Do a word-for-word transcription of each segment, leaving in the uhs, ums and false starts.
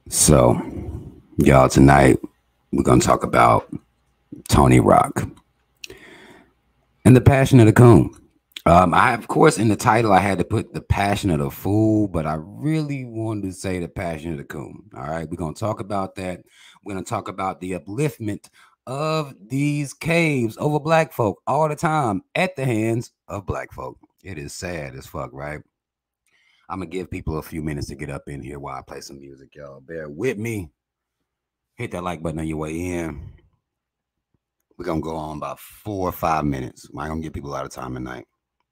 So, y'all, tonight we're going to talk about Tony Rock and the Passion of the Coon. Um, I, of course, in the title, I had to put the Passion of the Fool, but I really wanted to say the Passion of the Coon. All right, we're going to talk about that. We're going to talk about the upliftment of these caves over black folk all the time at the hands of black folk. It is sad as fuck, right? I'm going to give people a few minutes to get up in here while I play some music, y'all. Bear with me. Hit that like button on your way in. We're gonna go on about four or five minutes. I'm gonna give people a lot of time tonight.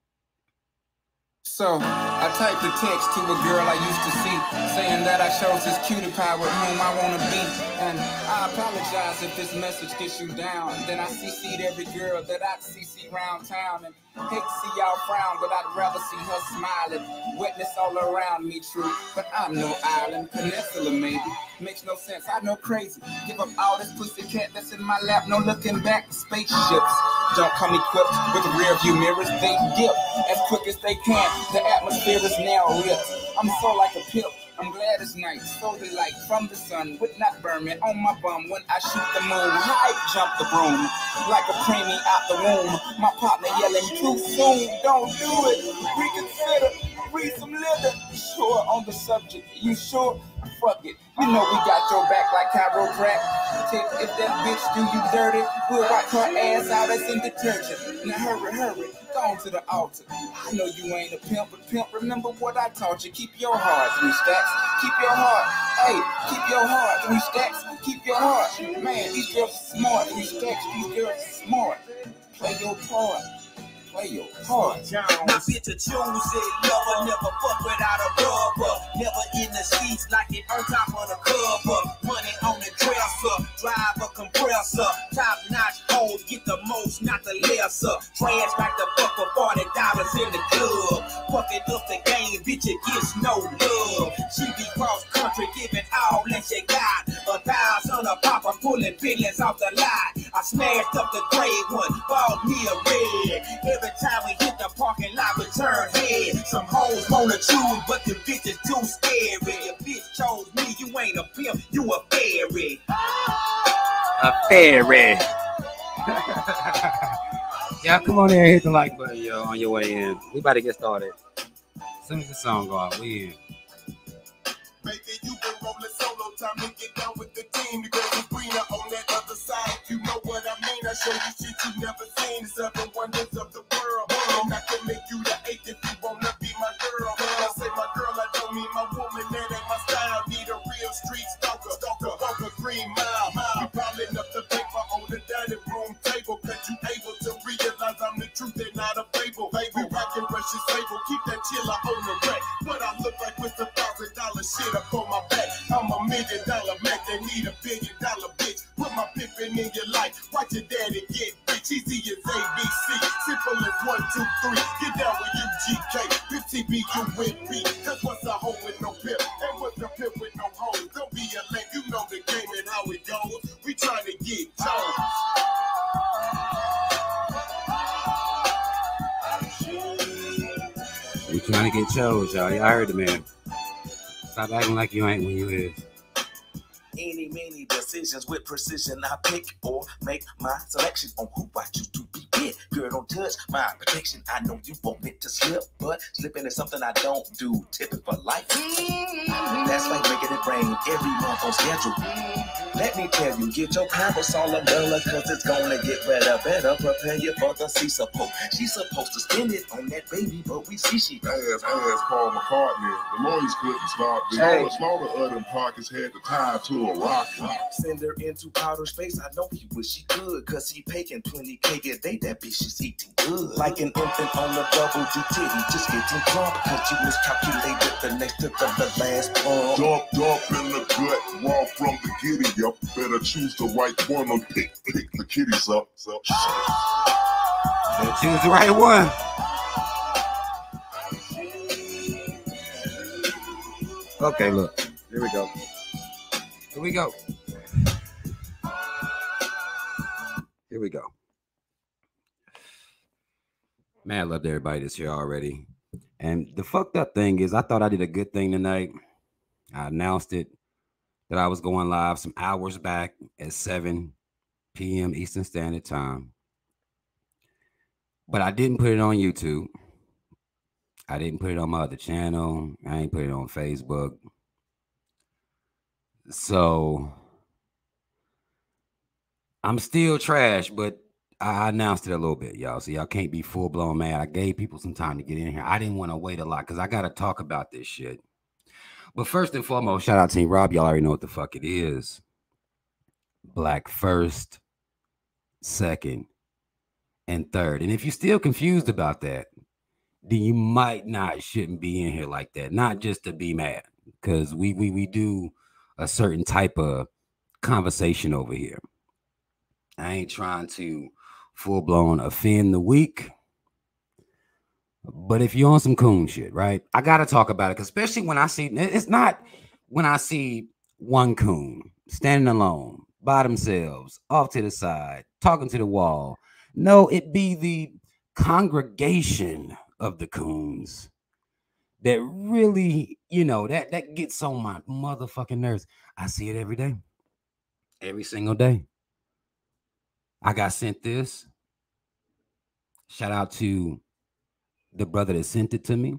So, I typed a text to a girl I used to see, saying that I chose this cutie pie with whom I want to be. And I apologize if this message gets you down. Then I C C'd every girl that I'd C C round town. And hate to see y'all frown, but I'd rather see her smiling. Wetness all around me, true. But I'm no island, peninsula maybe. Makes no sense, I know crazy. Give up all this pussy cat that's in my lap, no looking back. Spaceships don't come equipped with rear view mirrors. They dip as quick as they can. The atmosphere is now ripped. I'm so like a pimp. I'm glad it's night. So the light from the sun would not burn me on my bum when I shoot the moon. I jump the broom like a preemie out the womb. My partner yelling too soon. Don't do it. Reconsider. Read some litter. Sure on the subject. You sure? Fuck it. You know we got your back like chiropractic. If that bitch do you dirty, we'll wipe her ass out as in detergent. Now hurry, hurry. Go on to the altar. I know you ain't a pimp, but pimp, remember what I taught you. Keep your heart, three stacks. Keep your heart. Hey, keep your heart, three stacks. Keep your heart. Man, these girls are smart, three stacks. These girls are smart. Play your part. Play your part. My bitch a choosy lover, never fuck without a rubber. Never in the sheets like it on top of the cover. Money on the dresser, drive a compressor. Top notch hoes get the most, not the lesser. Trash like the fuck for forty dollars in the club. Fucking up the game, bitch, it gets no love. She be cross country, giving all that she got. A thousand a pop, I'm pulling billions off the lot. I smashed up the gray one, bought me a red. Every time we hit the parking lot, we turn head. Some hoes wanna choose, but the bitch is too scary. Your bitch chose me, you ain't a pimp, you a fairy. A fairy. Y'all come on there and hit the like button, yo, on your way in. We about to get started. As soon as the song go out, we in. Baby, you been rolling solo, time to get down with the team. The grass is greener on that other side. You know what I mean? I show you shit you never seen. The seven wonders of the world. And I can make you the eighth if you wanna be my girl. I say my girl, I don't mean my woman. That ain't my style. Need a real street stalker. Stalker, walker, green mile. We piling up the paper on the dining room table. Cause you able to realize I'm the truth and not a fable. Baby, rockin' precious label. Keep that chiller on the rack. What I look like with the thousand dollar shit up on my back. I'm a million dollar Mac. They need a billion dollar bitch. Put my pimpin' in your life. Watch your daddy get rich. Easy as A B C. Simple as one, two, three. Get down with U G K. fifty B U with B. Cause what's a hoe with no pimp? And what's a pimp with no hoes? Don't be a lame. You know the game and how it goes. We trying to get Jones. We trying to get chose, y'all. Y'all heard the man. Stop acting like you ain't when you is. Any, many decisions with precision. I pick or make my selection on who I choose to be with. Girl, don't touch my protection. I know you want it to slip, but slipping is something I don't do. Tipping for life. That's like making it rain every month on schedule. Let me tell you, get your parasol umbrella, cause it's gonna get better. Better prepare you for the sea support. She's supposed to spend it on that baby, but we see she Ass, ass Paul McCartney. The lawyers couldn't stop this. Hey. All the slaughter of them pockets had to tie to a rocket. send her into outer space. I know he wish he could, cause he paying twenty K a day. That bitch is eating good. Like an infant on a double D titty, just getting drunk, cause you miscalculated the next to the, the last pump. Dump, dump in the gut, raw from the giddy up. Better choose the right one or pick, pick the kitties up. So, Better choose the right one. Okay, look. Here we go. Here we go. Here we go. Man, I loved everybody this year already. And the fucked up thing is I thought I did a good thing tonight. I announced it. that I was going live some hours back at seven p m Eastern Standard Time. But I didn't put it on YouTube. I didn't put it on my other channel. I ain't put it on Facebook. So I'm still trash, but I announced it a little bit, y'all. So y'all can't be full blown mad. I gave people some time to get in here. I didn't want to wait a lot because I got to talk about this shit. But first and foremost, shout out Team Rob. Y'all already know what the fuck it is. Black first, second, and third. And if you're still confused about that, then you might not shouldn't be in here like that. Not just to be mad, because we we we do a certain type of conversation over here. I ain't trying to full blown offend the weak. But if you're on some coon shit, right? I gotta talk about it, especially when I see it's not when I see one coon standing alone by themselves, off to the side, talking to the wall. No, it be the congregation of the coons that really, you know, that that gets on my motherfucking nerves. I see it every day, every single day. I got sent this. Shout out to the brother that sent it to me.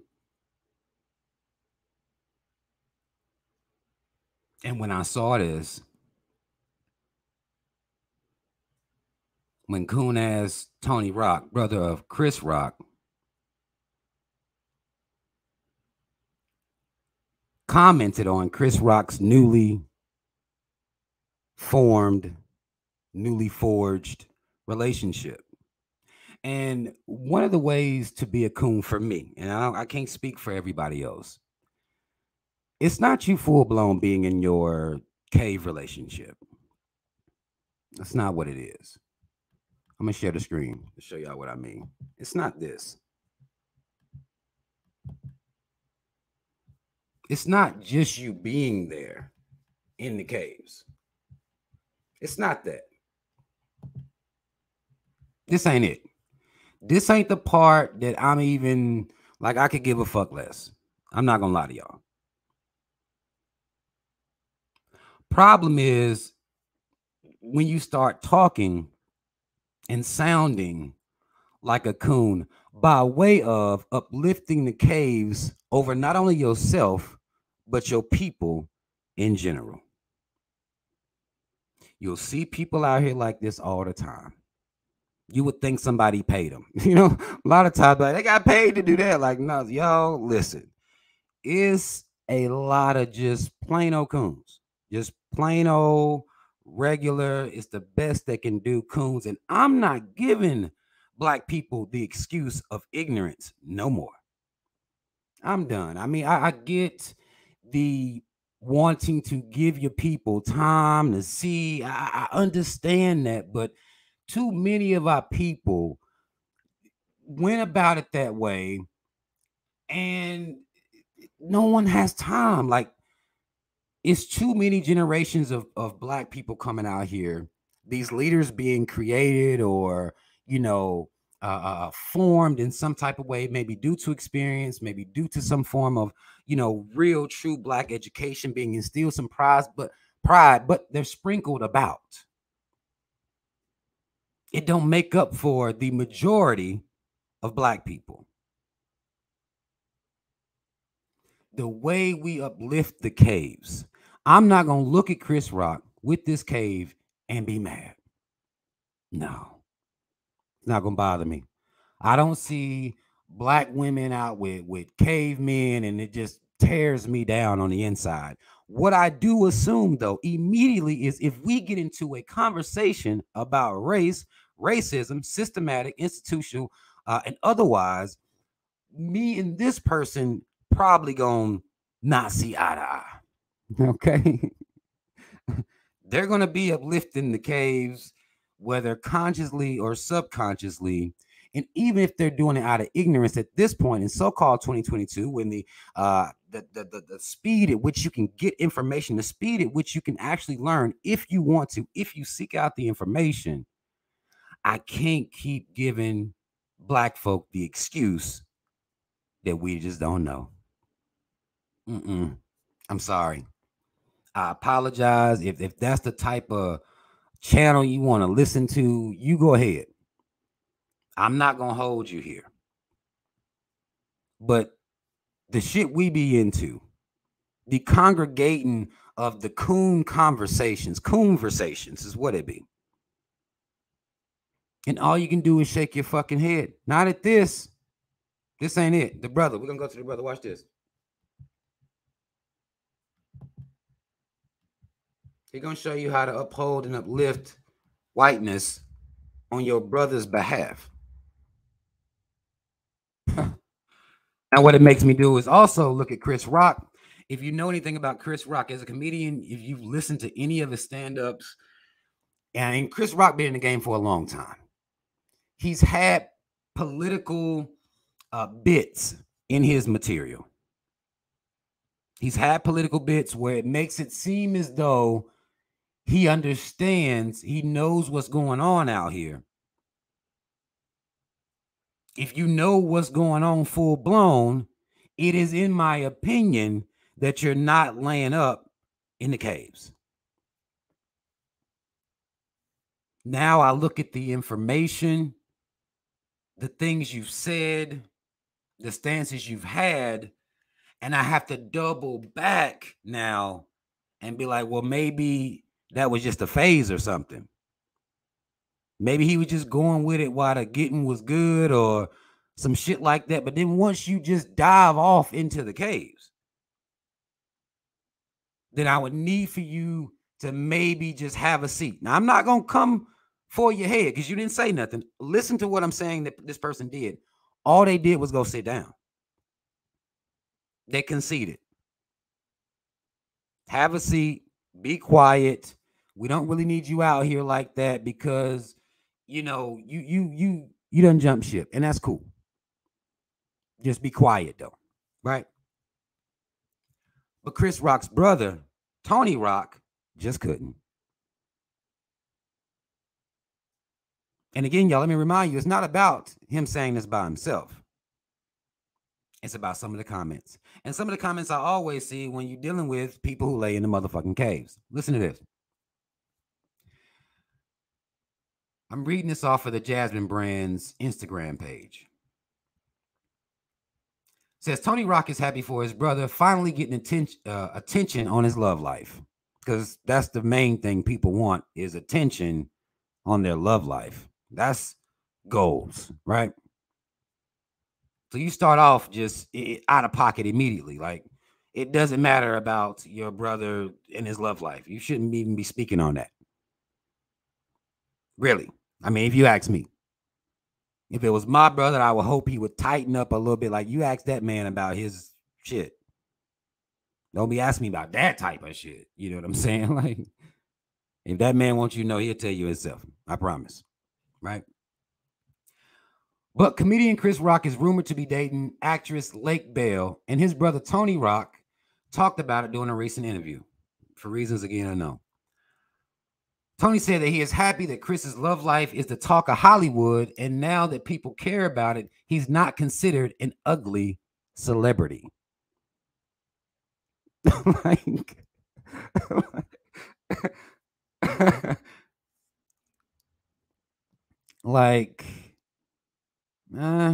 And when I saw this, when coon ass Tony Rock, brother of Chris Rock, commented on Chris Rock's newly formed, newly forged relationship. And one of the ways to be a coon for me, and I, I can't speak for everybody else, it's not you full blown being in your cave relationship. That's not what it is. I'm gonna share the screen to show y'all what I mean. It's not this. It's not just you being there in the caves. It's not that. This ain't it. This ain't the part that I'm even like I could give a fuck less. I'm not gonna lie to y'all. Problem is when you start talking and sounding like a coon by way of uplifting the caves over not only yourself, but your people in general. You'll see people out here like this all the time. You would think somebody paid them. You know, a lot of times like, they got paid to do that. Like, no, y'all, listen. It's a lot of just plain old coons. Just plain old regular. It's the best they can do coons. And I'm not giving Black people the excuse of ignorance no more. I'm done. I mean, I, I get the wanting to give your people time to see. I, I understand that, but too many of our people went about it that way, and no one has time. Like, it's too many generations of, of Black people coming out here, these leaders being created or, you know, uh, uh, formed in some type of way, maybe due to experience, maybe due to some form of, you know, real, true Black education being instilled, some pride, but pride, but they're sprinkled about. It don't make up for the majority of Black people. The way we uplift the caves. I'm not going to look at Chris Rock with this cave and be mad. No, it's not going to bother me. I don't see Black women out with, with cavemen, and it just tears me down on the inside. What I do assume, though, immediately is if we get into a conversation about race, racism, systematic, institutional, uh, and otherwise, me and this person probably gonna not see eye to eye. Okay. They're gonna be uplifting the caves, whether consciously or subconsciously. And even if they're doing it out of ignorance at this point in so-called twenty twenty-two, when the uh the, the the the speed at which you can get information, the speed at which you can actually learn, if you want to, if you seek out the information, I can't keep giving Black folk the excuse that we just don't know. Mm-mm. I'm sorry. I apologize. If, if that's the type of channel you want to listen to, you go ahead. I'm not going to hold you here. But the shit we be into, the congregating of the coon conversations, conversations is what it be. And all you can do is shake your fucking head. Not at this. This ain't it. The brother. We're going to go to the brother. Watch this. He's going to show you how to uphold and uplift whiteness on your brother's behalf. Now, what it makes me do is also look at Chris Rock. If you know anything about Chris Rock as a comedian, if you've listened to any of his stand-ups, and Chris Rock been in the game for a long time, he's had political uh, bits in his material. He's had political bits where it makes it seem as though he understands, he knows what's going on out here. If you know what's going on full blown, it is, in my opinion, that you're not laying up in the caves. Now I look at the information, the things you've said, the stances you've had, and I have to double back now and be like, well, maybe that was just a phase or something. Maybe he was just going with it while the getting was good or some shit like that. But then once you just dive off into the caves, then I would need for you to maybe just have a seat. Now, I'm not going to come for your head because you didn't say nothing. Listen to what I'm saying that this person did. All they did was go sit down. They conceded. Have a seat. Be quiet. We don't really need you out here like that because, you know, you you you you done jump ship, and that's cool. Just be quiet though, right? But Chris Rock's brother, Tony Rock, just couldn't. And again, y'all, let me remind you, it's not about him saying this by himself. It's about some of the comments. And some of the comments I always see when you're dealing with people who lay in the motherfucking caves. Listen to this. I'm reading this off of the Jasmine Brand's Instagram page. It says, Tony Rock is happy for his brother finally getting attention, uh, attention on his love life. Because that's the main thing people want is attention on their love life. That's goals, right? So you start off just out of pocket immediately. Like, it doesn't matter about your brother and his love life. You shouldn't even be speaking on that. Really. I mean, if you ask me, if it was my brother, I would hope he would tighten up a little bit. Like, you ask that man about his shit. Don't be asking me about that type of shit. You know what I'm saying? Like, if that man wants you to know, he'll tell you himself. I promise. Right? But comedian Chris Rock is rumored to be dating actress Lake Bell, and his brother Tony Rock talked about it during a recent interview. For reasons, again, unknown. Tony said that he is happy that Chris's love life is the talk of Hollywood, and now that people care about it, he's not considered an ugly celebrity. like, like, uh,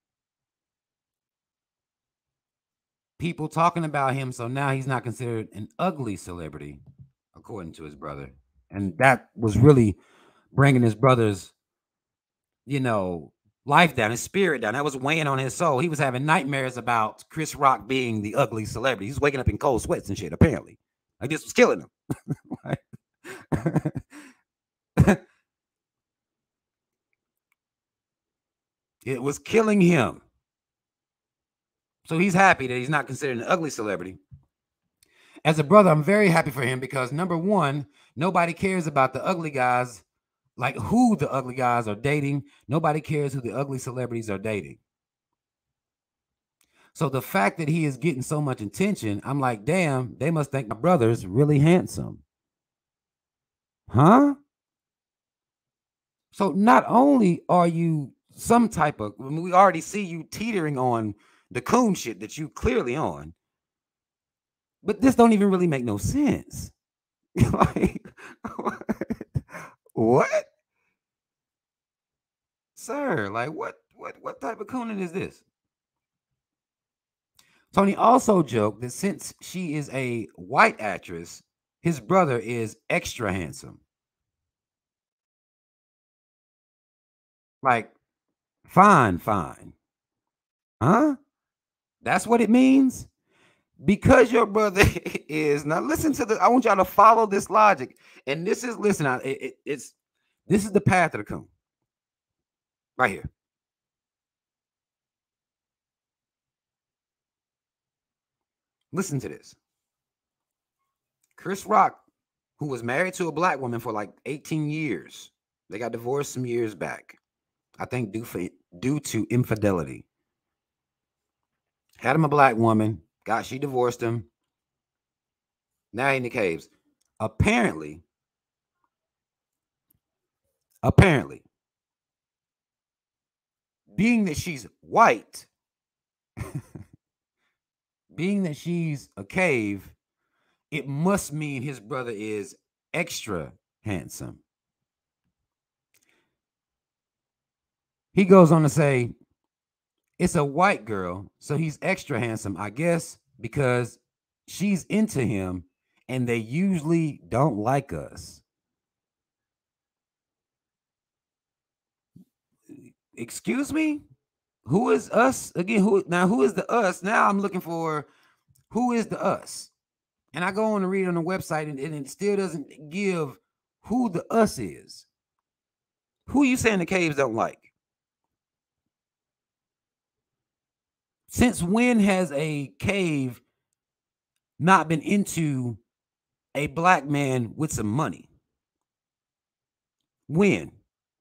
people talking about him, so now he's not considered an ugly celebrity, according to his brother. And that was really bringing his brother's, you know, life down, his spirit down. That was weighing on his soul. He was having nightmares about Chris Rock being the ugly celebrity. He was waking up in cold sweats and shit, apparently. Like, this was killing him. It was killing him. So he's happy that he's not considered an ugly celebrity. As a brother, I'm very happy for him because, number one, nobody cares about the ugly guys, like who the ugly guys are dating. Nobody cares who the ugly celebrities are dating. So the fact that he is getting so much attention, I'm like, damn, they must think my brother's really handsome. Huh? So not only are you some type of, I mean, we already see you teetering on the coon shit that you clearly on. But this don't even really make no sense. Like, what? Sir, like what what what type of cooning is this? Tony also joked that since she is a white actress, his brother is extra handsome. Like, fine, fine. Huh? That's what it means? Because your brother is, now listen to the, I want y'all to follow this logic. And this is, listen, it, it, it's, this is the path of the coon. Right here. Listen to this. Chris Rock, who was married to a black woman for like eighteen years. They got divorced some years back. I think due, for, due to infidelity. Had him a black woman. God, she divorced him. Now he in the caves. Apparently, apparently, being that she's white, being that she's a cave, it must mean his brother is extra handsome. He goes on to say, it's a white girl, so he's extra handsome, I guess, because she's into him and they usually don't like us. Excuse me? Who is us? Again, who now who is the us? Now I'm looking for who is the us. And I go on to read on the website and, and it still doesn't give who the us is. Who you saying the caves don't like? Since when has a cave not been into a black man with some money? When?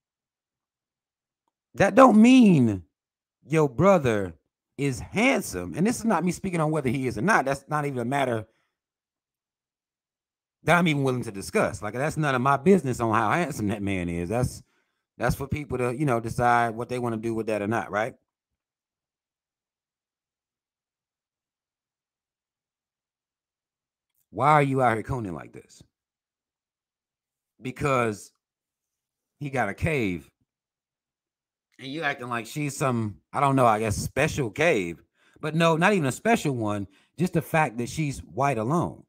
That don't mean your brother is handsome. And this is not me speaking on whether he is or not. That's not even a matter that I'm even willing to discuss. Like, that's none of my business on how handsome that man is. That's that's for people to, you know, decide what they want to do with that or not, right? Why are you out here cooning like this? Because he got a cave. And you acting like she's some, I don't know, I guess special cave. But no, not even a special one. Just the fact that she's white alone.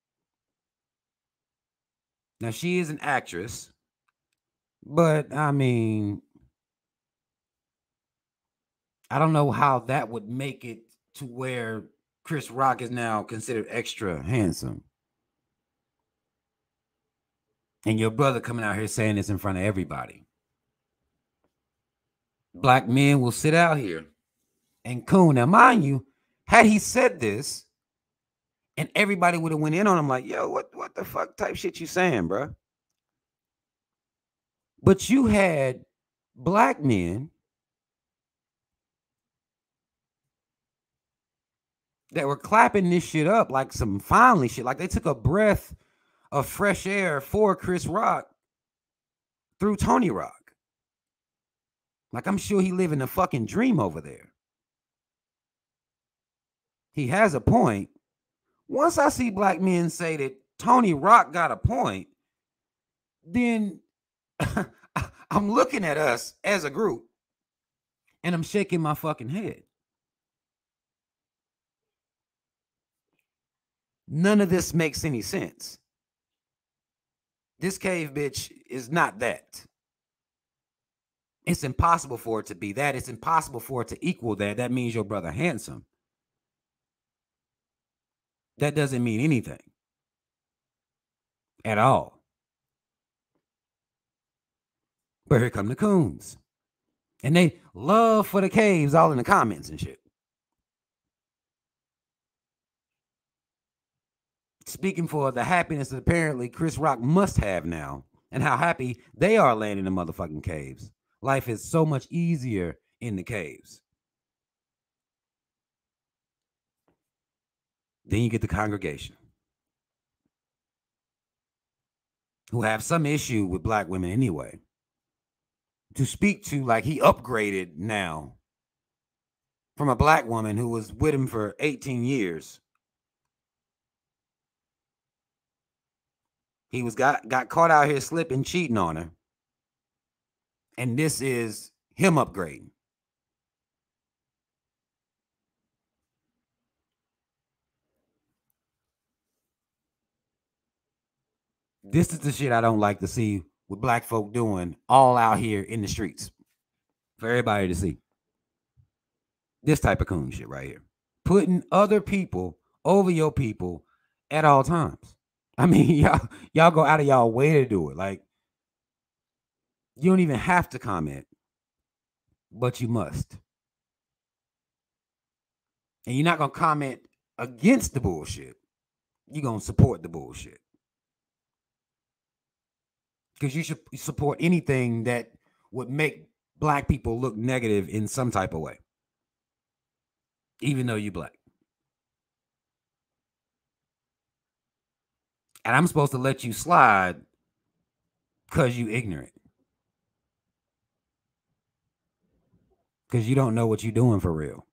Now, she is an actress. But, I mean, I don't know how that would make it to where Chris Rock is now considered extra handsome. And your brother coming out here saying this in front of everybody. Black men will sit out here and coon. Now, mind you, had he said this and everybody would have went in on him like, yo, what, what the fuck type shit you saying, bro? But you had black men that were clapping this shit up like some finally shit. Like they took a breath of fresh air for Chris Rock through Tony Rock. Like, I'm sure he living a fucking dream over there. He has a point. Once I see black men say that Tony Rock got a point, then I'm looking at us as a group and I'm shaking my fucking head. None of this makes any sense. This cave bitch is not that. It's impossible for it to be that. It's impossible for it to equal that. That means your brother handsome. That doesn't mean anything at all. But here come the coons. And they love for the caves all in the comments and shit. Speaking for the happiness that apparently Chris Rock must have now and how happy they are laying in the motherfucking caves. Life is so much easier in the caves. Then you get the congregation who have some issue with black women anyway. To speak to like he upgraded now from a black woman who was with him for eighteen years He was got, got caught out here slipping, cheating on her. And this is him upgrading. This is the shit I don't like to see with black folk doing all out here in the streets for everybody to see. This type of coon shit right here. Putting other people over your people at all times. I mean, y'all, y'all go out of y'all way to do it. Like, you don't even have to comment, but you must. And you're not going to comment against the bullshit. You're going to support the bullshit. Because you should support anything that would make black people look negative in some type of way. Even though you're black. And I'm supposed to let you slide because you ignorant. Because you don't know what you're doing for real.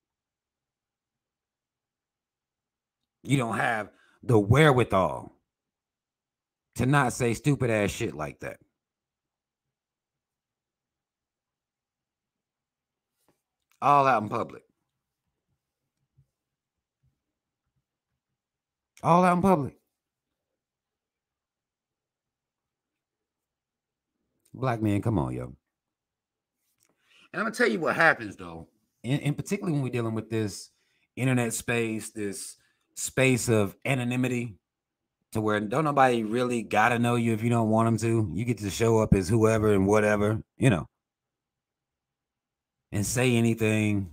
You don't have the wherewithal to not say stupid ass shit like that. All out in public. All out in public. Black man, come on, yo. And I'm going to tell you what happens, though. And, and particularly when we're dealing with this internet space, this space of anonymity, to where don't nobody really got to know you if you don't want them to. You get to show up as whoever and whatever, you know, and say anything.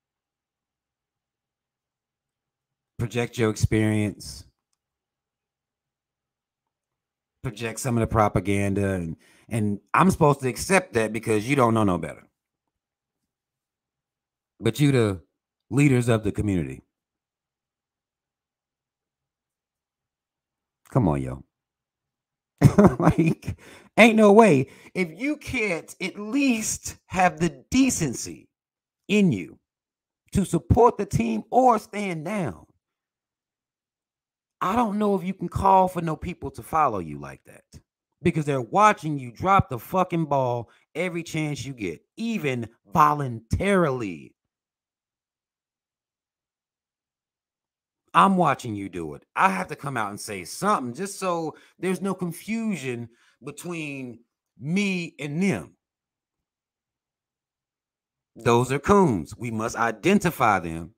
Project your experience. Project some of the propaganda. And, and I'm supposed to accept that because you don't know no better. But you the leaders of the community. Come on, yo. Like, ain't no way. If you can't at least have the decency in you to support the team or stand down, I don't know if you can call for no people to follow you like that. Because they're watching you drop the fucking ball every chance you get, even voluntarily. I'm watching you do it. I have to come out and say something just so there's no confusion between me and them. Those are coons. We must identify them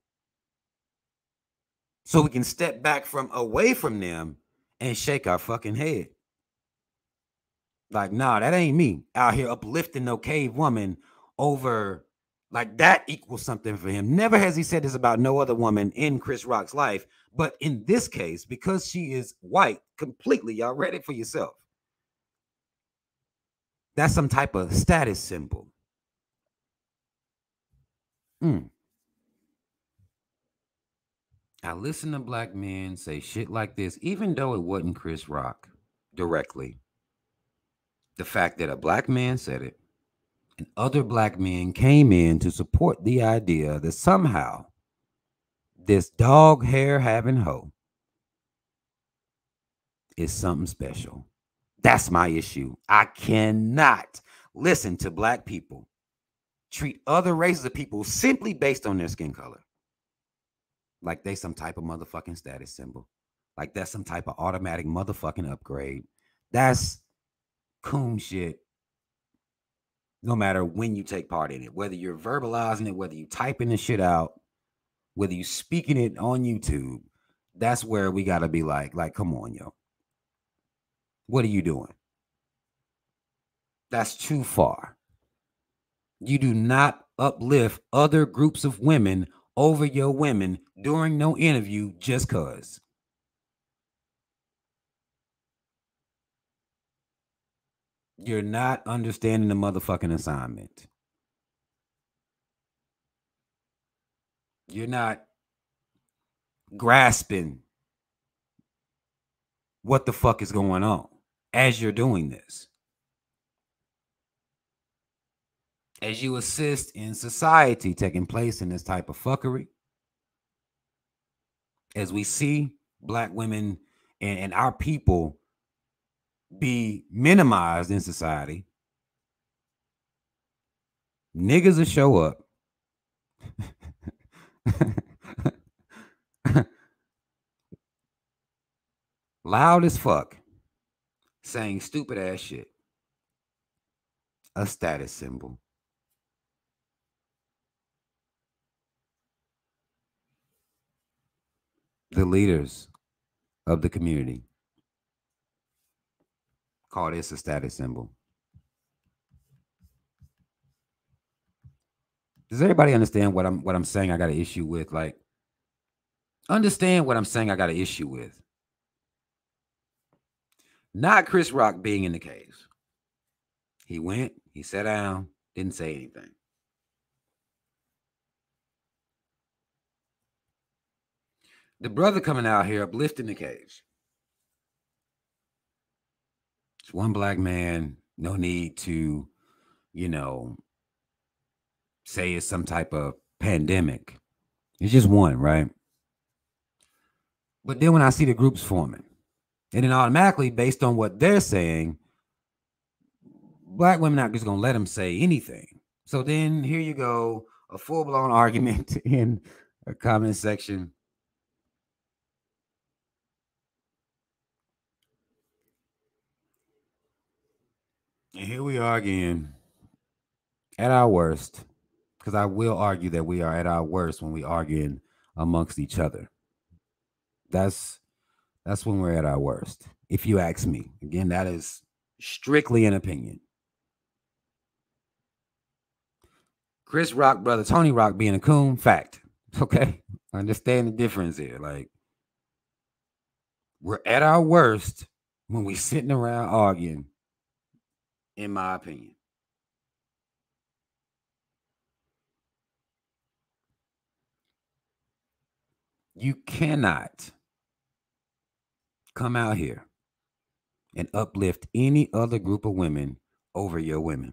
so we can step back from away from them and shake our fucking head. Like, nah, that ain't me out here uplifting no cave woman over. Like, that equals something for him. Never has he said this about no other woman in Chris Rock's life. But in this case, because she is white completely, y'all read it for yourself. That's some type of status symbol. Mm. I listen to black men say shit like this, even though it wasn't Chris Rock directly. The fact that a black man said it, and other black men came in to support the idea that somehow this dog hair having hoe is something special. That's my issue. I cannot listen to black people treat other races of people simply based on their skin color like they some type of motherfucking status symbol. Like that's some type of automatic motherfucking upgrade. That's coon shit. No matter when you take part in it, whether you're verbalizing it, whether you typing the shit out, whether you speaking it on YouTube, that's where we got to be like, like, come on, yo. What are you doing? That's too far. You do not uplift other groups of women over your women during no interview just cause. You're not understanding the motherfucking assignment. You're not grasping what the fuck is going on as you're doing this. As you assist in society taking place in this type of fuckery, as we see black women and, and our people be minimized in society, niggas will show up. Loud as fuck, saying stupid ass shit. A status symbol. The leaders of the community call this a status symbol. Does everybody understand what I'm what I'm saying I got an issue with? Like, understand what I'm saying I got an issue with. Not Chris Rock being in the caves. He went, he sat down, didn't say anything. The brother coming out here uplifting the caves. It's one black man, no need to, you know, say it's some type of pandemic. It's just one, right? But then when I see the groups forming, and then automatically, based on what they're saying, black women aren't just going to let them say anything. So then here you go, a full-blown argument in a comment section. And here we are again, at our worst, because I will argue that we are at our worst when we arguing amongst each other. That's that's when we're at our worst, if you ask me. Again, that is strictly an opinion. Chris Rock, brother Tony Rock being a coon, fact. Okay, understand the difference here. Like, we're at our worst when we sitting around arguing, in my opinion. You cannot come out here and uplift any other group of women over your women.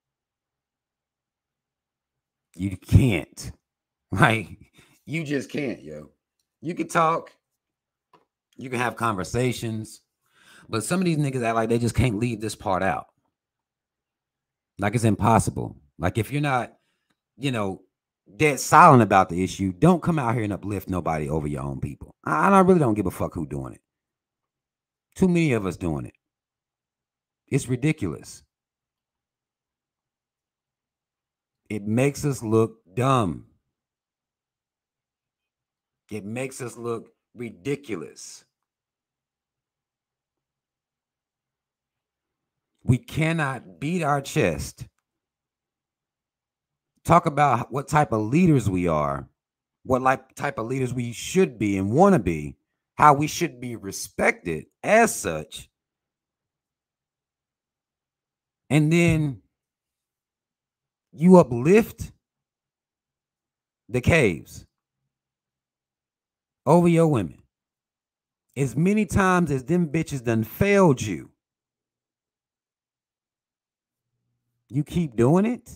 You can't. Right? You just can't, yo. You can talk. You can have conversations. But some of these niggas act like they just can't leave this part out. Like it's impossible. Like if you're not, you know, dead silent about the issue, don't come out here and uplift nobody over your own people. I, I really don't give a fuck who doing it. Too many of us doing it. It's ridiculous. It makes us look dumb. It makes us look ridiculous. We cannot beat our chest, talk about what type of leaders we are, what like type of leaders we should be and want to be, how we should be respected as such. And then you uplift the caves over your women. As many times as them bitches done failed you, you keep doing it.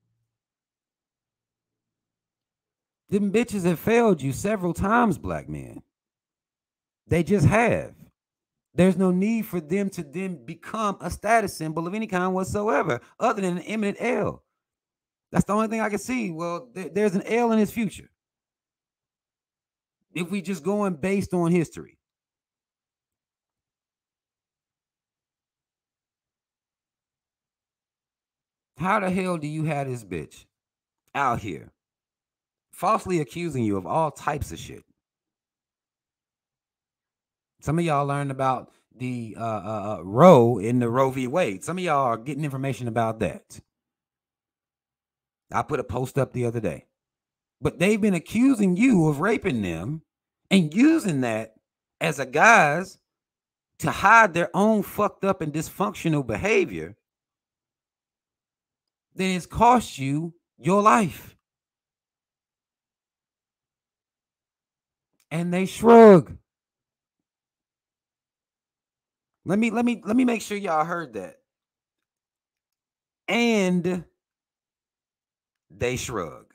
Them bitches have failed you several times, black men. They just have. There's no need for them to then become a status symbol of any kind whatsoever, other than an imminent L. That's the only thing I can see. Well, th- there's an L in his future. If we just going based on history. How the hell do you have this bitch out here falsely accusing you of all types of shit? Some of y'all learned about the uh, uh, Roe in the Roe v. Wade. Some of y'all are getting information about that. I put a post up the other day. But they've been accusing you of raping them and using that as a guise to hide their own fucked up and dysfunctional behavior. Then it's cost you your life. And they shrug. Let me let me let me make sure y'all heard that. And they shrug.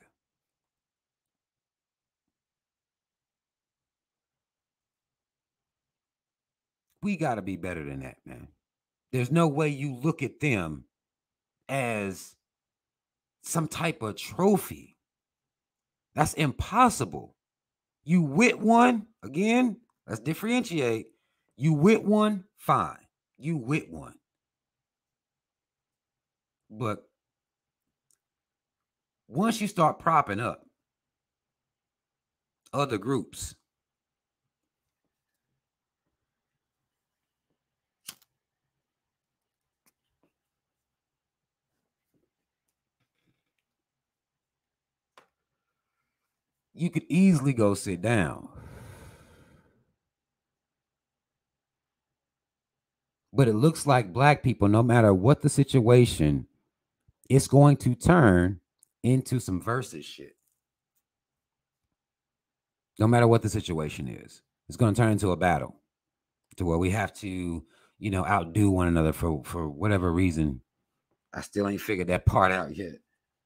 We got to be better than that, man. There's no way you look at them as some type of trophy. That's impossible. You with one, again, let's differentiate. You with one, fine. You with one. But once you start propping up other groups, you could easily go sit down. But it looks like black people, no matter what the situation, it's going to turn into some versus shit. No matter what the situation is, it's going to turn into a battle to where we have to, you know, outdo one another for, for whatever reason. I still ain't figured that part out yet.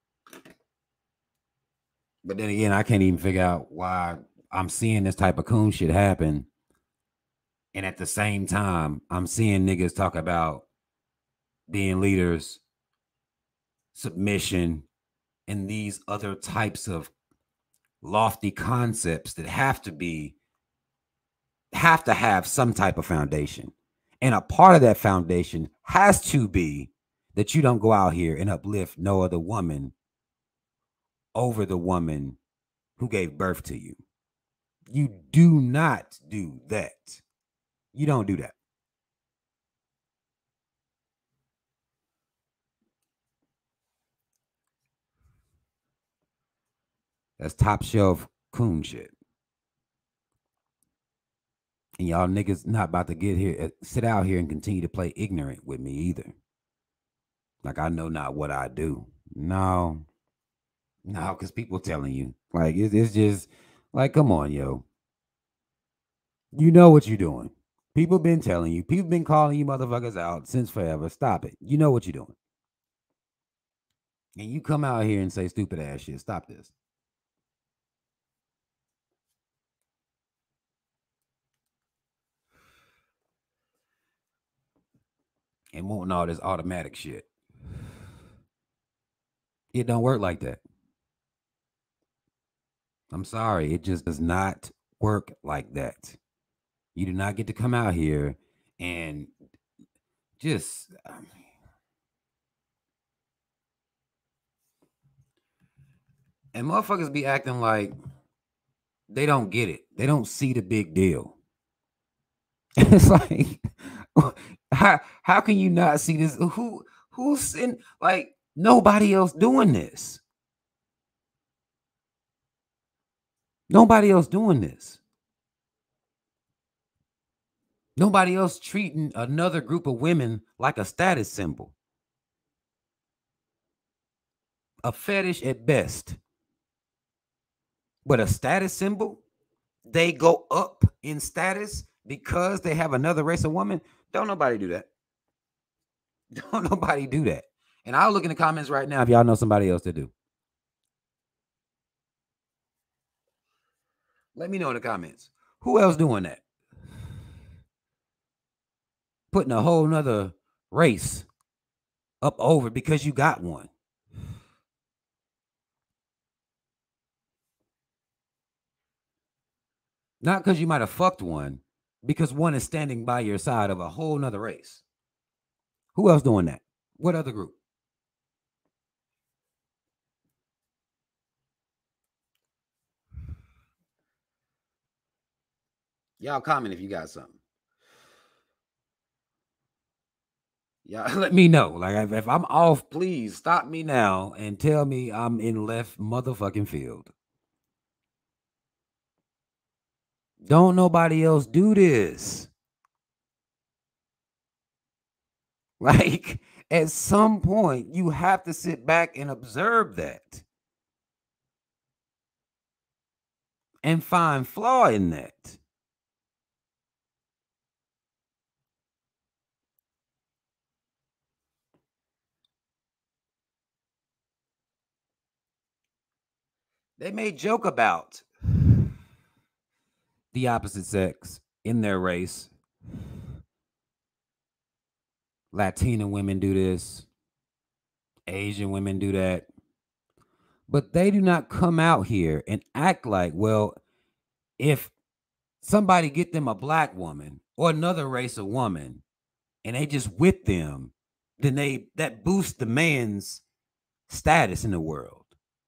But then again, I can't even figure out why I'm seeing this type of coon shit happen. And at the same time, I'm seeing niggas talk about being leaders, submission, and these other types of lofty concepts that have to be, have to have some type of foundation. And a part of that foundation has to be that you don't go out here and uplift no other woman over the woman who gave birth to you. You do not do that. You don't do that. That's top shelf coon shit. And y'all niggas not about to get here, sit out here and continue to play ignorant with me either. Like I know not what I do. No. No, because people telling you. Like it's, it's just like, come on, yo. You know what you're doing. People been telling you. People been calling you motherfuckers out since forever. Stop it. You know what you're doing. And you come out here and say stupid ass shit. Stop this. And wanting all this automatic shit. It don't work like that. I'm sorry. It just does not work like that. You do not get to come out here and just... I mean, and motherfuckers be acting like they don't get it. They don't see the big deal. It's like, how, how can you not see this? Who who's in, like, nobody else doing this. Nobody else doing this. Nobody else treating another group of women like a status symbol. A fetish at best. But a status symbol, they go up in status because they have another race of woman. Don't nobody do that. Don't nobody do that. And I'll look in the comments right now if y'all know somebody else to do. Let me know in the comments. Who else doing that? Putting a whole nother race up over because you got one. Not because you might have fucked one, because one is standing by your side of a whole nother race. Who else doing that? What other group? Y'all comment if you got something. Y'all let me know. Like if, if I'm off, please stop me now and tell me I'm in left motherfucking field. Don't nobody else do this. Like at some point, you have to sit back and observe that. And find flaw in that. They may joke about the opposite sex in their race. Latina women do this. Asian women do that. But they do not come out here and act like, well, if somebody get them a black woman or another race of woman and they just with them, then they that boosts the man's status in the world.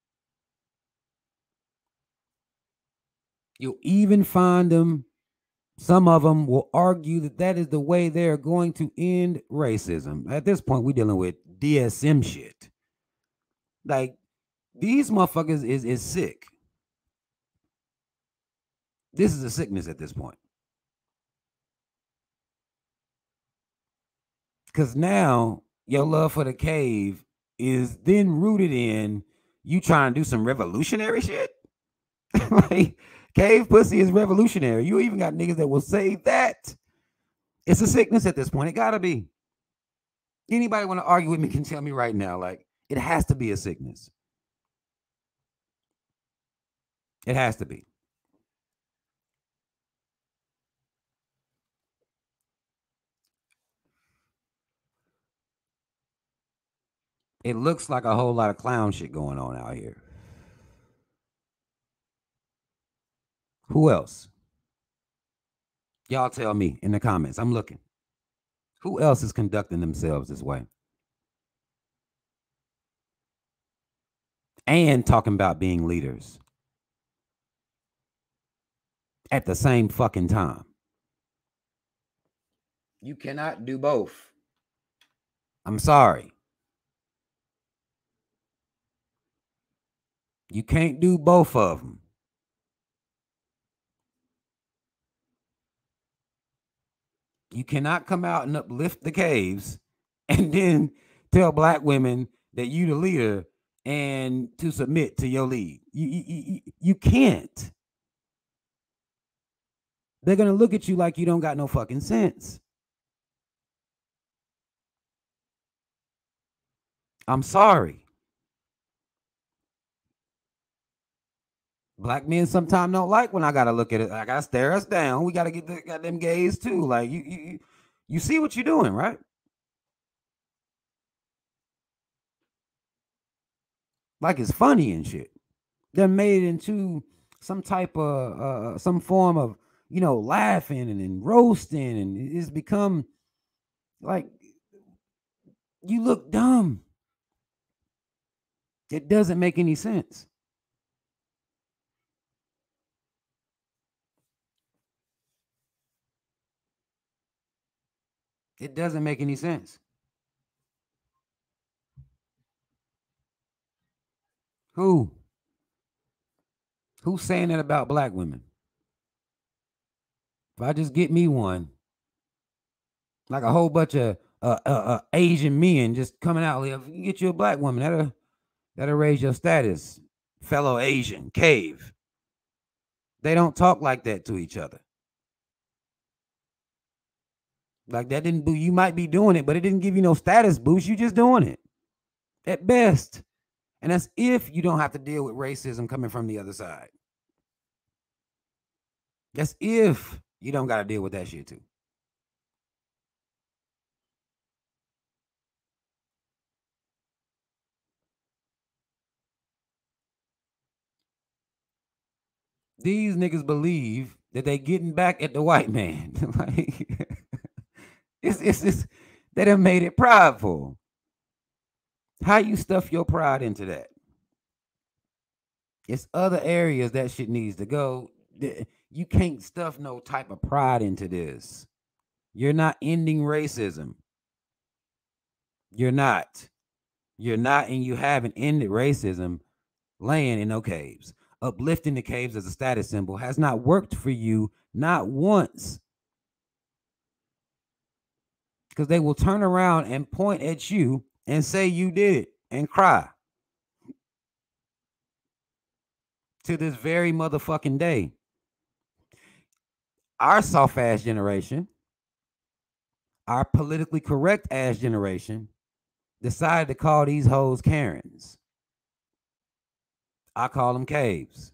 You'll even find them, some of them will argue that that is the way they're going to end racism. At this point, we're dealing with D S M shit. Like, these motherfuckers is, is sick. This is a sickness at this point. Because now your love for the cave is then rooted in you trying to do some revolutionary shit. Like, cave pussy is revolutionary. You even got niggas that will say that. It's a sickness at this point. It gotta be. Anybody want to argue with me can tell me right now, like, it has to be a sickness. It has to be. It looks like a whole lot of clown shit going on out here. Who else? Y'all tell me in the comments. I'm looking. Who else is conducting themselves this way? And talking about being leaders at the same fucking time. You cannot do both. I'm sorry. You can't do both of them. You cannot come out and uplift the caves and then tell black women that you the leader and to submit to your lead. You, you, you, you can't. They're going to look at you like you don't got no fucking sense. I'm sorry. Black men sometimes don't like when I gotta look at it. I gotta stare us down. We gotta get the goddamn gaze too. Like you, you, you see what you're doing, right? Like it's funny and shit. They're made into some type of uh, some form of, you know, laughing and, and roasting, and it's become like you look dumb. It doesn't make any sense. It doesn't make any sense. Who? Who's saying that about black women? If I just get me one, like a whole bunch of uh, uh, uh, Asian men just coming out, if you get you a black woman, that'll that'll raise your status, fellow Asian cave. They don't talk like that to each other. Like that didn't boost. You might be doing it, but it didn't give you no status boost. You just doing it at best. And that's if you don't have to deal with racism coming from the other side. That's if you don't got to deal with that shit too. These niggas believe that they getting back at the white man. Like, it's, it's, it's, they done made it prideful. How you stuff your pride into that? It's other areas that shit needs to go. You can't stuff no type of pride into this. You're not ending racism. You're not. You're not, and you haven't ended racism laying in no caves. Uplifting the caves as a status symbol has not worked for you, not once. Because they will turn around and point at you and say you did it and cry. To this very motherfucking day. Our soft ass generation, our politically correct ass generation, decided to call these hoes Karens. I call them caves.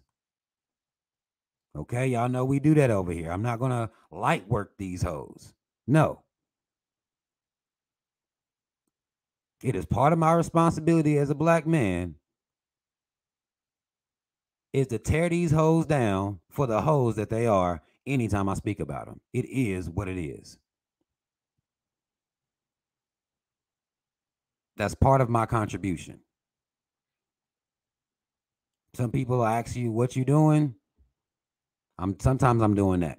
Okay, y'all know we do that over here. I'm not gonna light work these hoes. No. It is part of my responsibility as a black man is to tear these hoes down for the hoes that they are anytime I speak about them. It is what it is. That's part of my contribution. Some people ask you, what you doing? I'm sometimes I'm doing that.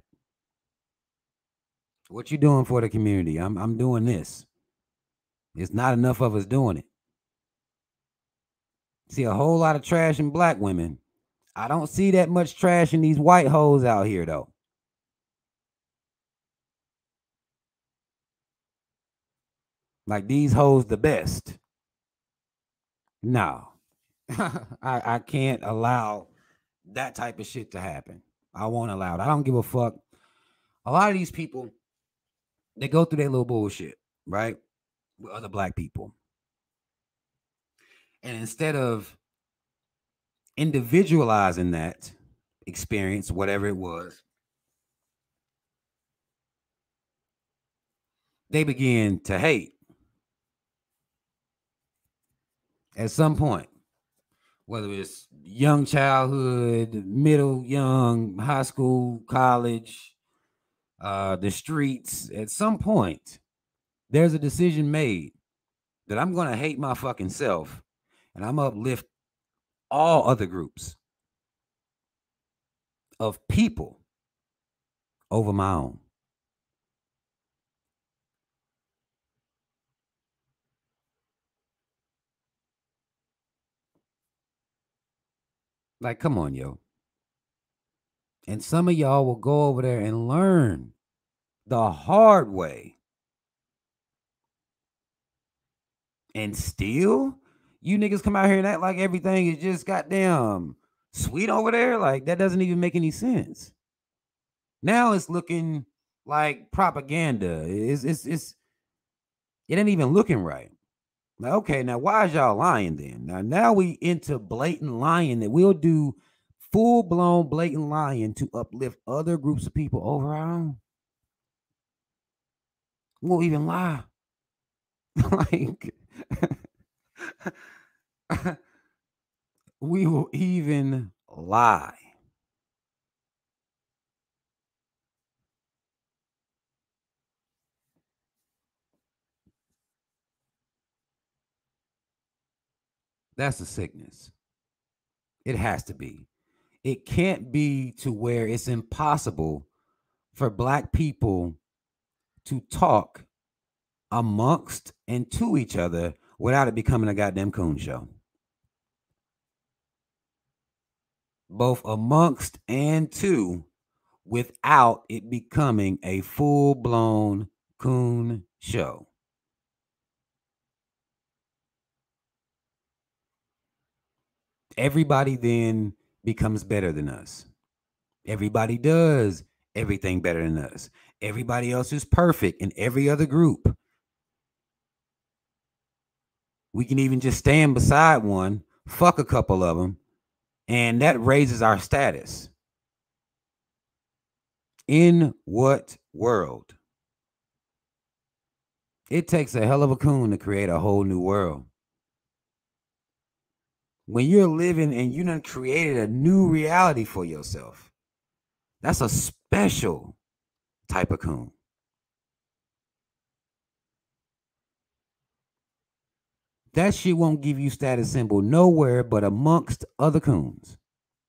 What you doing for the community? I'm I'm doing this. It's not enough of us doing it. See a whole lot of trash in black women. I don't see that much trash in these white hoes out here, though. Like these hoes the best. No. I, I can't allow that type of shit to happen. I won't allow it. I don't give a fuck. A lot of these people, they go through their little bullshit, right? With other black people. And instead of individualizing that experience, whatever it was, they begin to hate. At some point, whether it's young childhood, middle, young, high school, college, uh, the streets, at some point, there's a decision made that I'm going to hate my fucking self and I'm going to uplift all other groups of people over my own. Like, come on, yo. And some of y'all will go over there and learn the hard way. And still, you niggas come out here and act like everything is just goddamn sweet over there. Like, that doesn't even make any sense. Now it's looking like propaganda. It's, it's, it's, it ain't even looking right. Like, okay, now why is y'all lying then? Now, now we into blatant lying that we'll do full-blown blatant lying to uplift other groups of people over our own. We won't even lie. Like, we will even lie. That's a sickness. It has to be. It can't be to where it's impossible for black people to talk amongst and to each other without it becoming a goddamn coon show. Both amongst and to, without it becoming a full-blown coon show. Everybody then becomes better than us. Everybody does everything better than us. Everybody else is perfect in every other group. We can even just stand beside one, fuck a couple of them, and that raises our status. In what world? It takes a hell of a coon to create a whole new world. When you're living and you done created a new reality for yourself, that's a special type of coon. That shit won't give you status symbol nowhere but amongst other coons.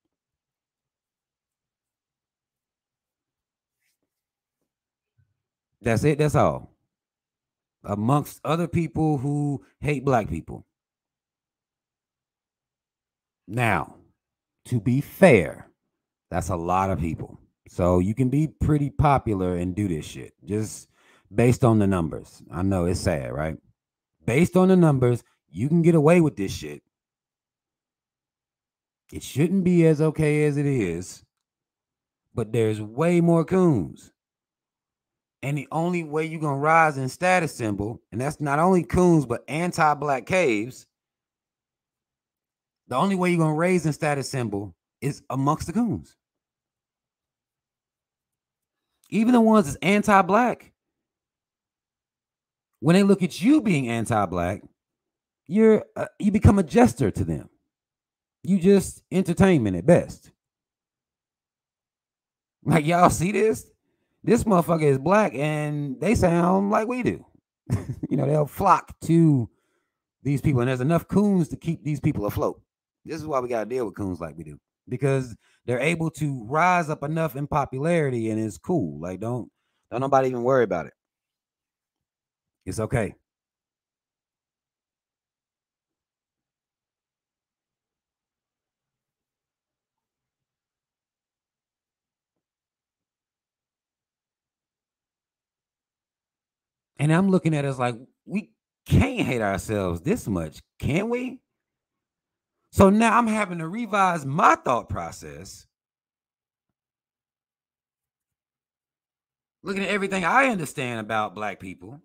That's it. That's all. Amongst other people who hate black people. Now, to be fair, that's a lot of people. So you can be pretty popular and do this shit just based on the numbers. I know it's sad, right? Based on the numbers, you can get away with this shit. It shouldn't be as okay as it is, but there's way more coons. And the only way you're going to rise in status symbol, and that's not only coons, but anti-black caves, the only way you're going to raise in status symbol is amongst the coons. Even the ones that's anti-black, when they look at you being anti-black, you're uh, you become a jester to them. You just entertainment at best. Like, y'all see this? This motherfucker is black and they sound like we do. You know, they'll flock to these people, and there's enough coons to keep these people afloat. This is why we got to deal with coons like we do, because they're able to rise up enough in popularity, and it's cool. Like, don't don't nobody even worry about it. It's okay. And I'm looking at it as like, we can't hate ourselves this much, can we? So now I'm having to revise my thought process, looking at everything I understand about black people,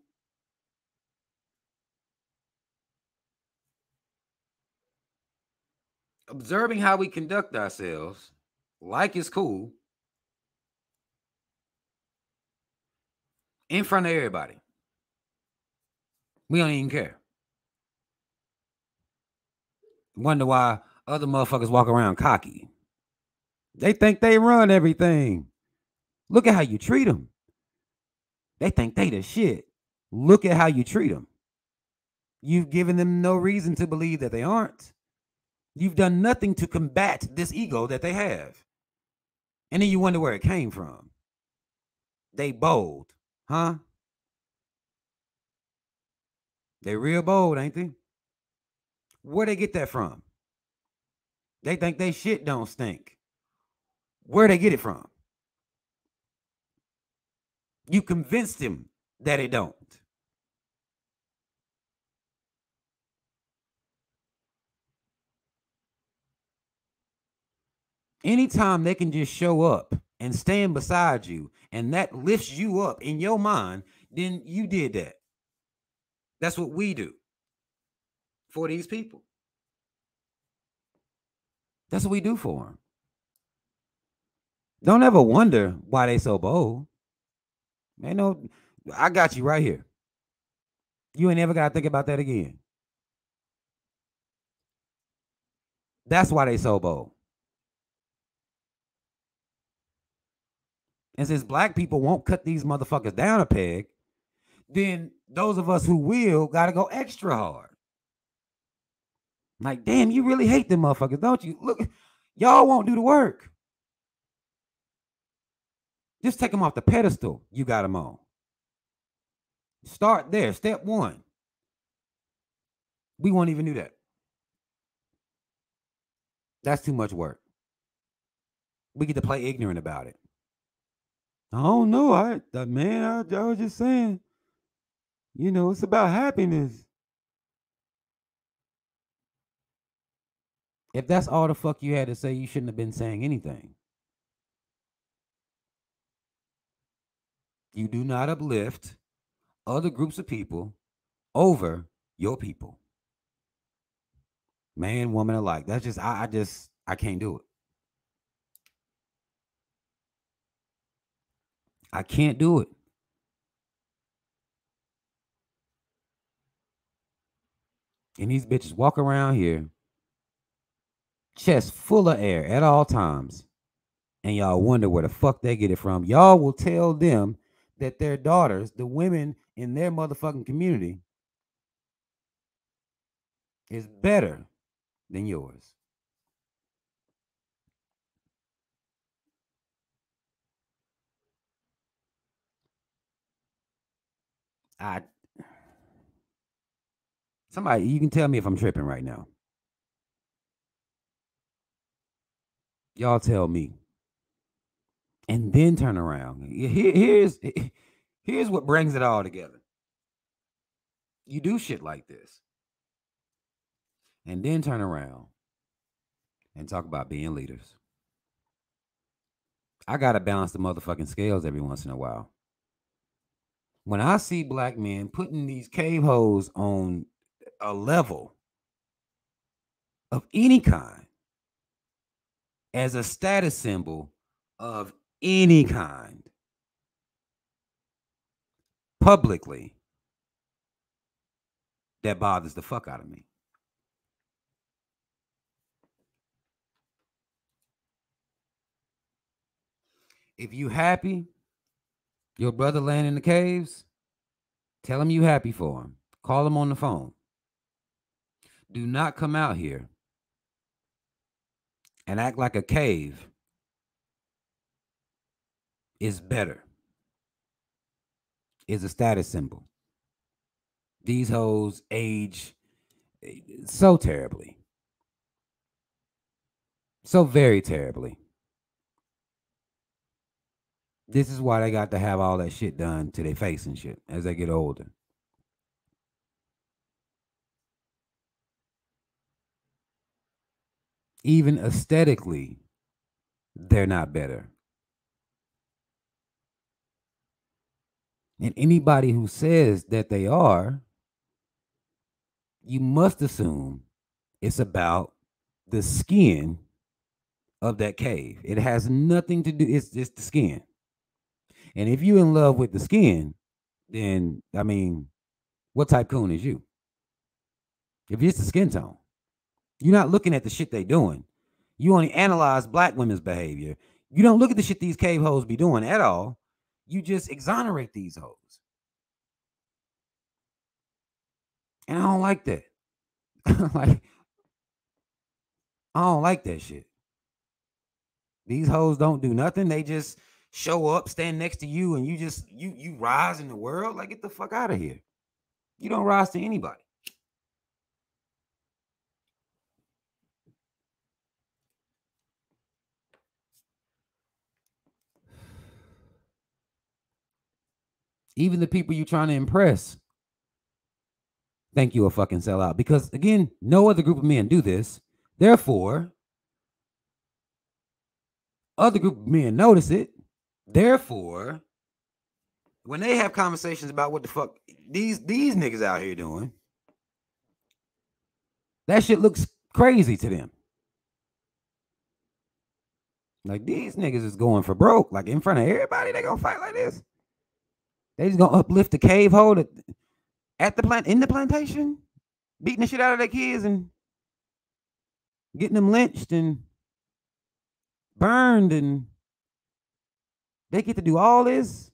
observing how we conduct ourselves like it's cool in front of everybody. We don't even care. Wonder why other motherfuckers walk around cocky. They think they run everything. Look at how you treat them. They think they the shit. Look at how you treat them. You've given them no reason to believe that they aren't. You've done nothing to combat this ego that they have. And then you wonder where it came from. They bold, huh? They real bold, ain't they? Where they get that from? They think they shit don't stink. Where they get it from? You convinced them that it don't. Anytime they can just show up and stand beside you, and that lifts you up in your mind, then you did that. That's what we do for these people. That's what we do for them. Don't ever wonder why they so bold. They know I got you right here. You ain't never got to think about that again. That's why they so bold. And since black people won't cut these motherfuckers down a peg, then those of us who will got to go extra hard. Like, damn, you really hate them motherfuckers, don't you? Look, y'all won't do the work. Just take them off the pedestal you got them on. Start there. Step one. We won't even do that. That's too much work. We get to play ignorant about it. I don't know. I, uh, man, I, I was just saying, you know, it's about happiness. If that's all the fuck you had to say, you shouldn't have been saying anything. You do not uplift other groups of people over your people. Man, woman alike. That's just, I, I just, I can't do it. I can't do it. And these bitches walk around here, chest full of air at all times. And y'all wonder where the fuck they get it from. Y'all will tell them that their daughters, the women in their motherfucking community, is better than yours. I somebody, you can tell me if I'm tripping right now. Y'all tell me. And then turn around. Here, here's here's what brings it all together. You do shit like this. And then turn around and talk about being leaders. I gotta balance the motherfucking scales every once in a while. When I see black men putting these cave hoes on a level of any kind as a status symbol of any kind publicly, that bothers the fuck out of me. If you happy, your brother laying in the caves, tell him you happy for him. Call him on the phone. Do not come out here and act like a cave is better. Is a status symbol. These hoes age so terribly. So very terribly. This is why they got to have all that shit done to their face and shit as they get older. Even aesthetically, they're not better. And anybody who says that they are, you must assume it's about the skin of that cave. It has nothing to do, it's just the skin. And if you're in love with the skin, then, I mean, what type coon is you? If it's the skin tone, you're not looking at the shit they doing. You only analyze black women's behavior. You don't look at the shit these cave hoes be doing at all. You just exonerate these hoes. And I don't like that. Like, I don't like that shit. These hoes don't do nothing. They just show up, stand next to you, and you just, you you rise in the world. Like, get the fuck out of here. You don't rise to anybody. Even the people you're trying to impress think you a fucking sellout. Because, again, no other group of men do this. Therefore, other group of men notice it. Therefore, when they have conversations about what the fuck these, these niggas out here doing, that shit looks crazy to them. Like, these niggas is going for broke. Like, in front of everybody, they gonna fight like this. They just gonna uplift the cave hole at, at the plant, in the plantation, beating the shit out of their kids and getting them lynched and burned, and they get to do all this.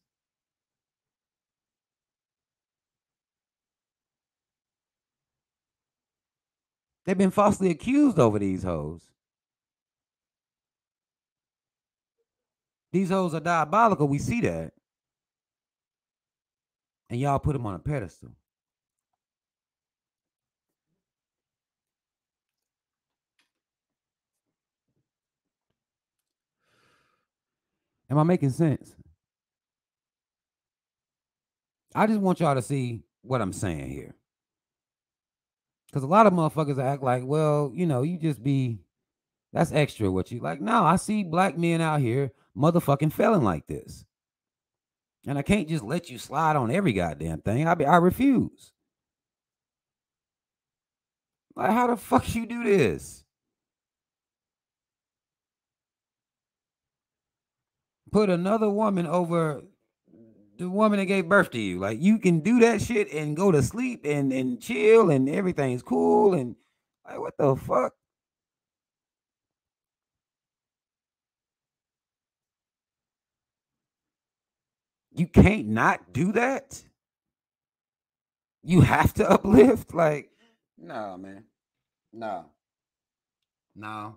They've been falsely accused over these hoes. These hoes are diabolical. We see that. And y'all put them on a pedestal. Am I making sense? I just want y'all to see what I'm saying here. Because a lot of motherfuckers act like, well, you know, you just be, that's extra what you like. No, I see black men out here motherfucking failing like this. And I can't just let you slide on every goddamn thing. I be, I refuse. Like, how the fuck you do this? Put another woman over the woman that gave birth to you. Like, you can do that shit and go to sleep and, and chill and everything's cool. And like, what the fuck? You can't not do that. You have to uplift. Like, no, man. No. No.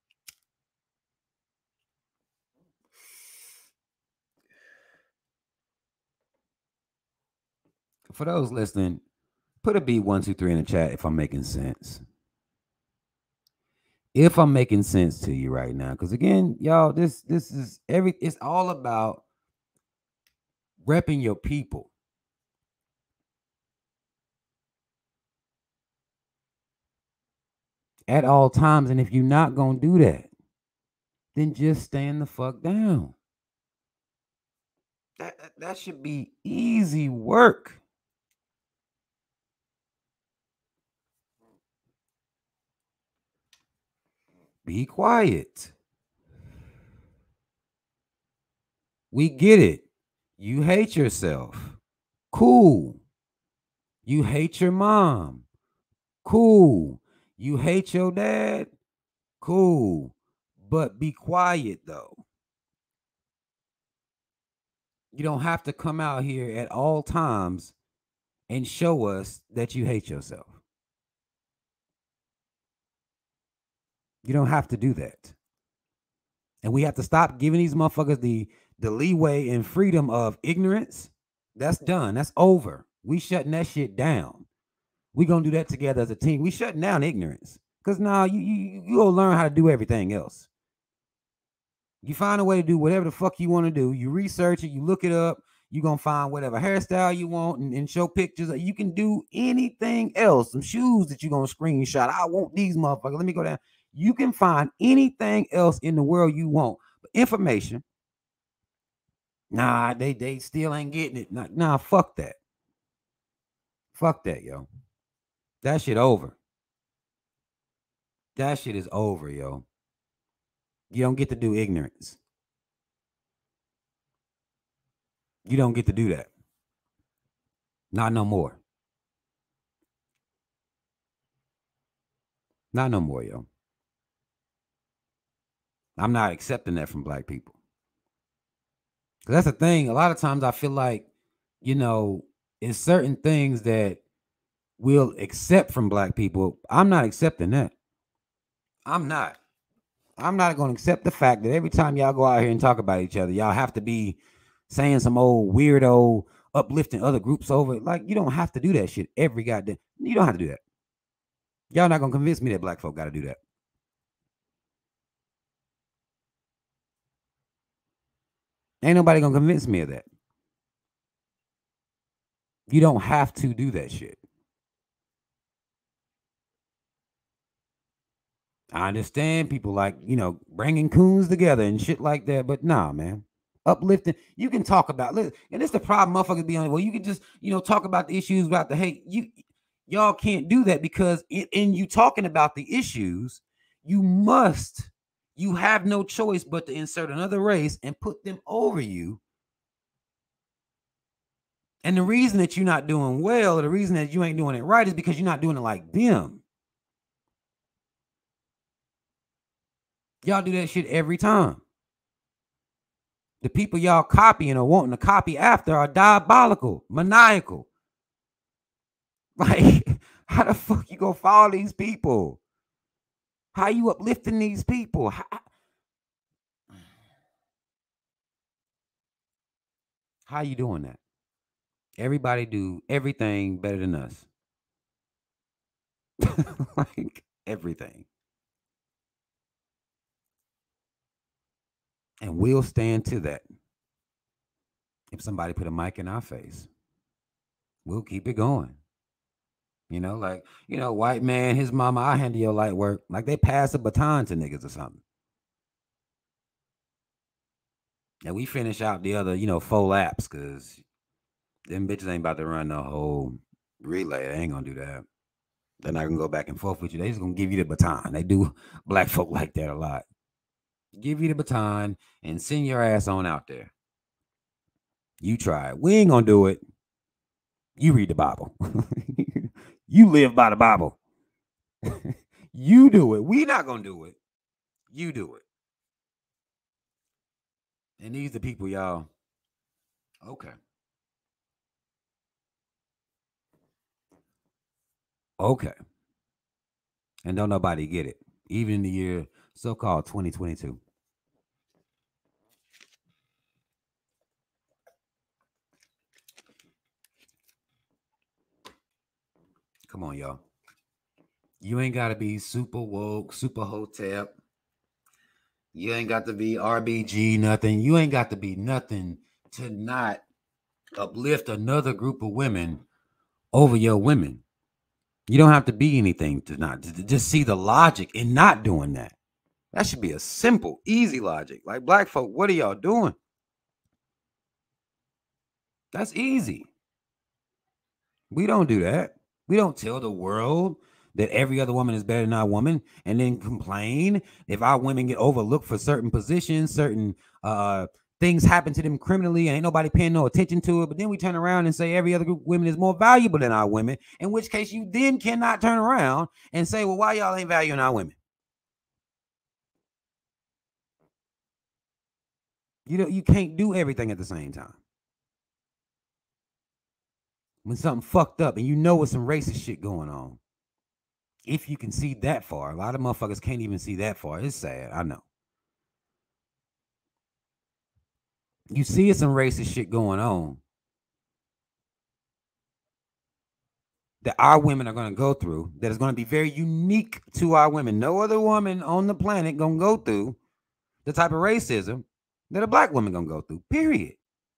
For those listening, put a B one two three in the chat if I'm making sense. If I'm making sense to you right now. Because again, y'all, this this is every it's all about repping your people. At all times. And if you're not gonna do that, then just stand the fuck down. That, that, that should be easy work. Be quiet. We get it. You hate yourself. Cool. You hate your mom. Cool. You hate your dad. Cool. But be quiet though. You don't have to come out here at all times and show us that you hate yourself. You don't have to do that. And we have to stop giving these motherfuckers the, the leeway and freedom of ignorance. That's done. That's over. We shutting that shit down. We gonna do that together as a team. We shutting down ignorance. Because now you, you, you gonna learn how to do everything else. You find a way to do whatever the fuck you want to do. You research it. You look it up. You're going to find whatever hairstyle you want and, and show pictures. You can do anything else. Some shoes that you're going to screenshot. I want these motherfuckers. Let me go down. You can find anything else in the world you want. But information, nah, they, they still ain't getting it. Nah, nah, fuck that. Fuck that, yo. That shit over. That shit is over, yo. You don't get to do ignorance. You don't get to do that. Not no more. Not no more, yo. I'm not accepting that from black people. That's the thing. A lot of times I feel like, you know, it's certain things that we'll accept from black people. I'm not accepting that. I'm not. I'm not going to accept the fact that every time y'all go out here and talk about each other, y'all have to be saying some old weirdo uplifting other groups over. Like, you don't have to do that shit every goddamn. You don't have to do that. Y'all not going to convince me that black folk got to do that. Ain't nobody going to convince me of that. You don't have to do that shit. I understand people like, you know, bringing coons together and shit like that, but nah, man. Uplifting, you can talk about, and it's the problem motherfuckers be on. Well, you can just, you know, talk about the issues, about the hate. You, y'all can't do that because in, in you talking about the issues, you must, you have no choice but to insert another race and put them over you. And the reason that you're not doing well, or the reason that you ain't doing it right, is because you're not doing it like them. Y'all do that shit every time. The people y'all copying or wanting to copy after are diabolical, maniacal. Like, how the fuck you gonna follow these people? How you uplifting these people? How, how you doing that? Everybody do everything better than us. Like, everything. And we'll stand to that. If somebody put a mic in our face, we'll keep it going. You know, like, you know, white man, his mama, I handle your light work. Like they pass a baton to niggas or something. And we finish out the other, you know, four laps because them bitches ain't about to run the whole relay. They ain't going to do that. They're not going to go back and forth with you. They just going to give you the baton. They do black folk like that a lot. Give you the baton and send your ass on out there. You try it. We ain't gonna do it. You read the Bible. You live by the Bible. You do it. We not gonna do it. You do it. And these are the people, y'all. Okay. Okay. And don't nobody get it. Even in the year so-called twenty twenty-two. Come on, y'all. You ain't got to be super woke, super hotep. You ain't got to be R B G, nothing. You ain't got to be nothing to not uplift another group of women over your women. You don't have to be anything to not to just see the logic in not doing that. That should be a simple, easy logic. Like, black folk, what are y'all doing? That's easy. We don't do that. We don't tell the world that every other woman is better than our woman and then complain if our women get overlooked for certain positions, certain uh, things happen to them criminally, and ain't nobody paying no attention to it. But then we turn around and say every other group of women is more valuable than our women, in which case you then cannot turn around and say, well, why y'all ain't valuing our women? You know, you can't do everything at the same time. when something fucked up and you know it's some racist shit going on. If you can see that far, a lot of motherfuckers can't even see that far. It's sad, I know. You see it's some racist shit going on that our women are going to go through, that is going to be very unique to our women. No other woman on the planet going to go through the type of racism that a black woman going to go through, period.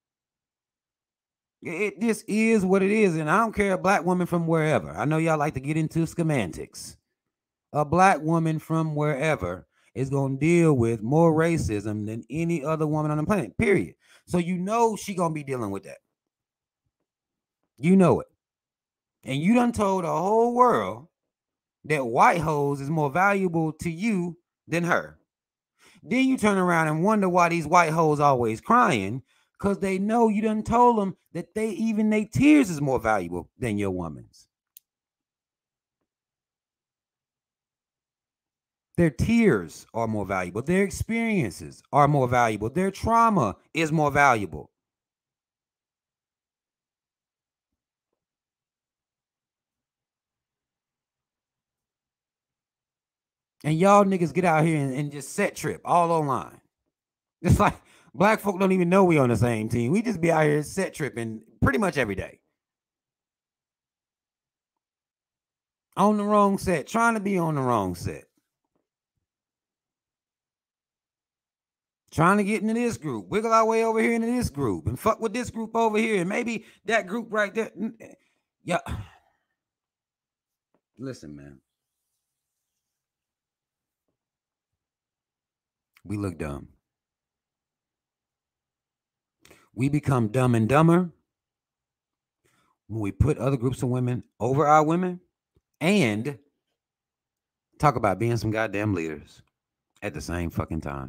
It just is what it is, and I don't care a black woman from wherever. I know y'all like to get into semantics. A black woman from wherever is going to deal with more racism than any other woman on the planet, period. So you know she going to be dealing with that. You know it. And you done told the whole world that white hoes is more valuable to you than her. Then you turn around and wonder why these white hoes always crying, because they know you done told them that they even their tears is more valuable than your woman's. Their tears are more valuable. Their experiences are more valuable. Their trauma is more valuable. And y'all niggas get out here and, and just set trip all online. It's like black folk don't even know we on the same team. We just be out here set tripping pretty much every day. On the wrong set, trying to be on the wrong set. Trying to get into this group, wiggle our way over here into this group, and fuck with this group over here, and maybe that group right there. Yeah. Listen, man. We look dumb. We become dumb and dumber when we put other groups of women over our women and talk about being some goddamn leaders at the same fucking time.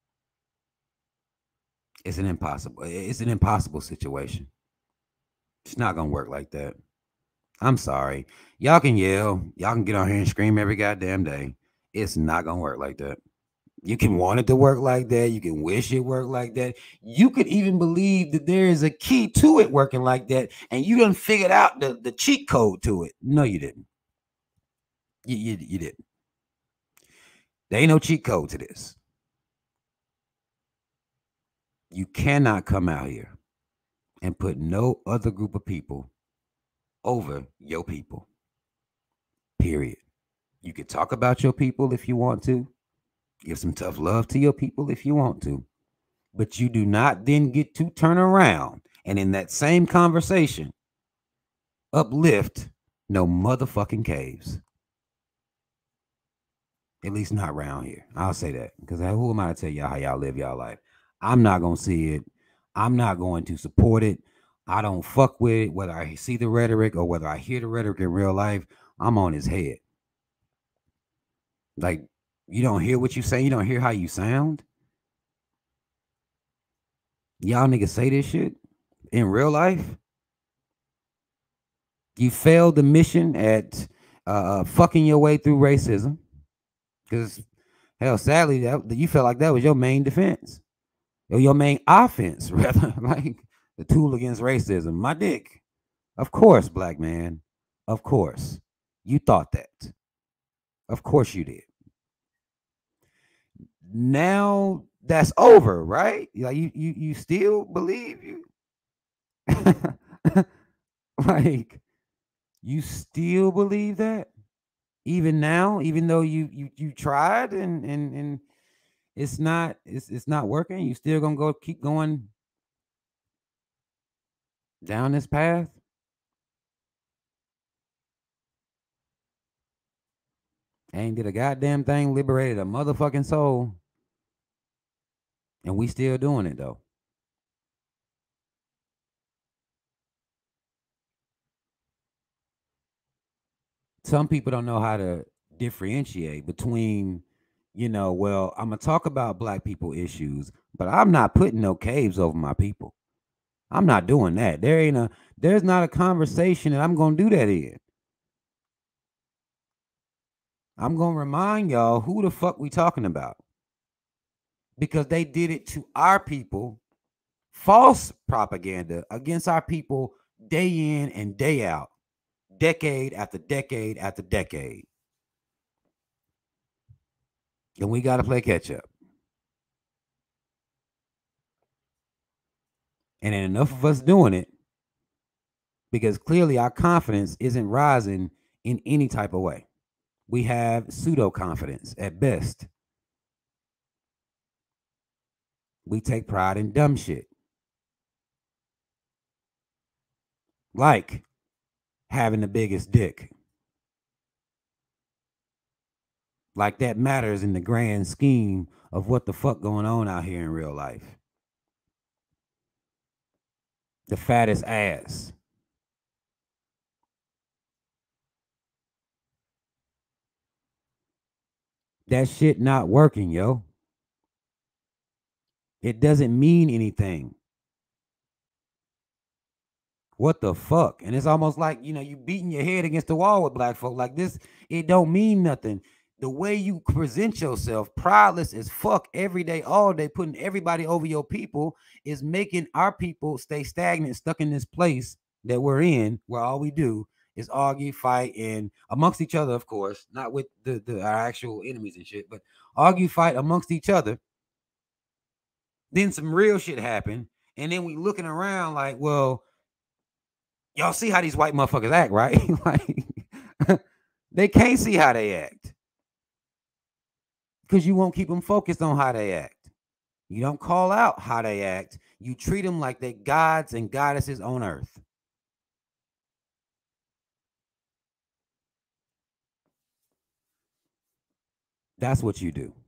It's an impossible, it's an impossible situation. It's not going to work like that. I'm sorry. Y'all can yell. Y'all can get on here and scream every goddamn day. It's not going to work like that. You can want it to work like that. You can wish it worked like that. You could even believe that there is a key to it working like that, and you done figured out the, the cheat code to it. No, you didn't. You, you, you didn't. There ain't no cheat code to this. You cannot come out here and put no other group of people over your people. Period. You can talk about your people if you want to. Give some tough love to your people if you want to. But you do not then get to turn around and in that same conversation uplift no motherfucking caves. At least not around here. I'll say that. Because who am I to tell y'all how y'all live y'all life? I'm not going to see it. I'm not going to support it. I don't fuck with it. Whether I see the rhetoric or whether I hear the rhetoric in real life, I'm on his head. Like, you don't hear what you say. You don't hear how you sound. Y'all niggas say this shit in real life. You failed the mission at uh, fucking your way through racism. Because, hell, sadly, that, you felt like that was your main defense. Or your main offense, rather. Like, the tool against racism. My dick. Of course, black man. Of course. You thought that. Of course you did. Now that's over, right? Like you, you, you still believe you, like you still believe that, even now, even though you, you, you tried and and and it's not, it's it's not working. You still gonna go keep going down this path. Ain't did a goddamn thing, liberated a motherfucking soul. And we still doing it, though. Some people don't know how to differentiate between, you know, well, I'm going to talk about black people issues, but I'm not putting no caves over my people. I'm not doing that. There ain't a, there's not a conversation that I'm going to do that in. I'm going to remind y'all who the fuck we talking about. Because they did it to our people. False propaganda against our people day in and day out, decade after decade after decade. And we got to play catch up. And then enough of us doing it because clearly our confidence isn't rising in any type of way. We have pseudo confidence at best. We take pride in dumb shit. Like having the biggest dick. Like that matters in the grand scheme of what the fuck going on out here in real life. The fattest ass. That shit not working, yo. It doesn't mean anything. What the fuck? And it's almost like, you know, you beating your head against the wall with black folk like this. It don't mean nothing. The way you present yourself, prideless as fuck, every day, all day, putting everybody over your people, is making our people stay stagnant, stuck in this place that we're in, where all we do is argue, fight, and amongst each other, of course, not with the, the our actual enemies and shit, but argue, fight amongst each other. Then some real shit happened, and then we looking around like, well, y'all see how these white motherfuckers act, right? Like, they can't see how they act because you won't keep them focused on how they act. You don't call out how they act. You treat them like they're gods and goddesses on earth. That's what you do.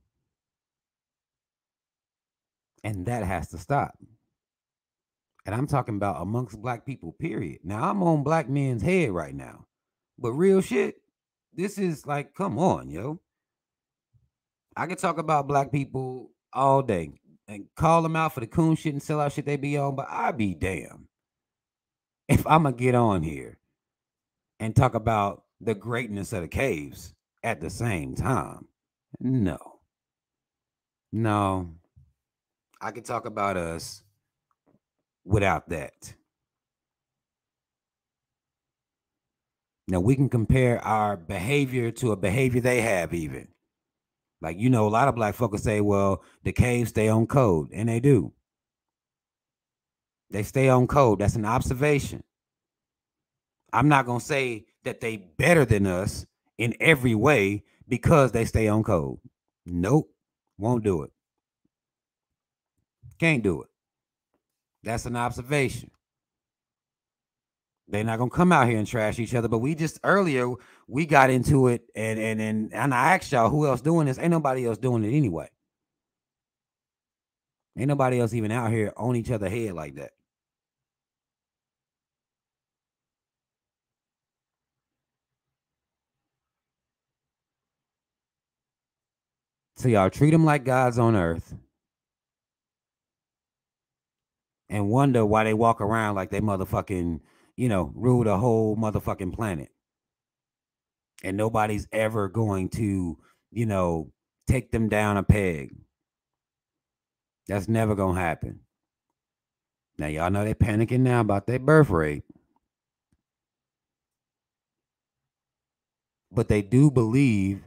And that has to stop. And I'm talking about amongst black people, period. Now, I'm on black men's head right now. But real shit, this is like, come on, yo. I can talk about black people all day and call them out for the coon shit and sell out shit they be on, but I be damn if I'm going to get on here and talk about the greatness of the caves at the same time. No. No. I can talk about us without that. Now, we can compare our behavior to a behavior they have even. Like, you know, a lot of black folks say, well, the caves stay on code, and they do. They stay on code. That's an observation. I'm not going to say that they better than us in every way because they stay on code. Nope. Won't do it. Can't do it. That's an observation. They're not gonna come out here and trash each other, but we just earlier we got into it, and and and, and I asked y'all who else doing this. Ain't nobody else doing it anyway. Ain't nobody else even out here on each other's head like that. So y'all treat them like gods on earth and wonder why they walk around like they motherfucking, you know, rule the whole motherfucking planet. And nobody's ever going to, you know, take them down a peg. That's never going to happen. Now, y'all know they're panicking now about their birth rate. But they do believe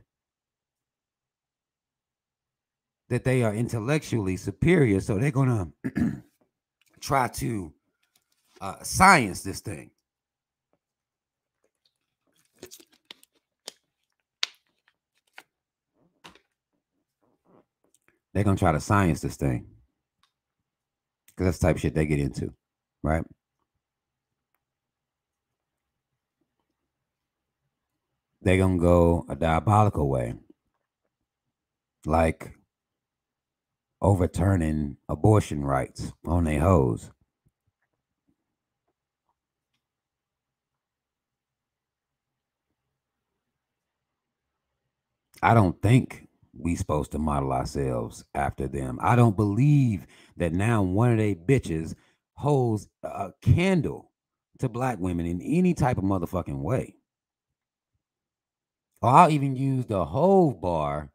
that they are intellectually superior. So they're going to try to uh, science this thing. They're going to try to science this thing. Because that's the type of shit they get into, right? They're going to go a diabolical way. Like overturning abortion rights on their hoes. I don't think we supposed to model ourselves after them. I don't believe that now one of they bitches holds a candle to black women in any type of motherfucking way. Or I'll even use the whole bar.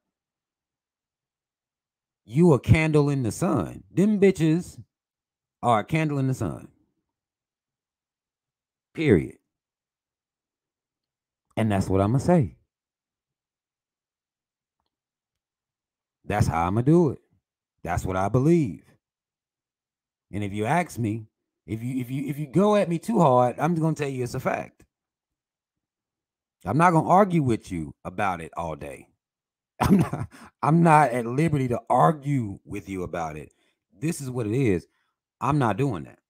You a candle in the sun. Them bitches are a candle in the sun. Period. And that's what I'm going to say. That's how I'm going to do it. That's what I believe. And if you ask me, if you if you if you go at me too hard, I'm going to tell you it's a fact. I'm not going to argue with you about it all day. I'm not I'm not at liberty to argue with you about it. This is what it is. I'm not doing that.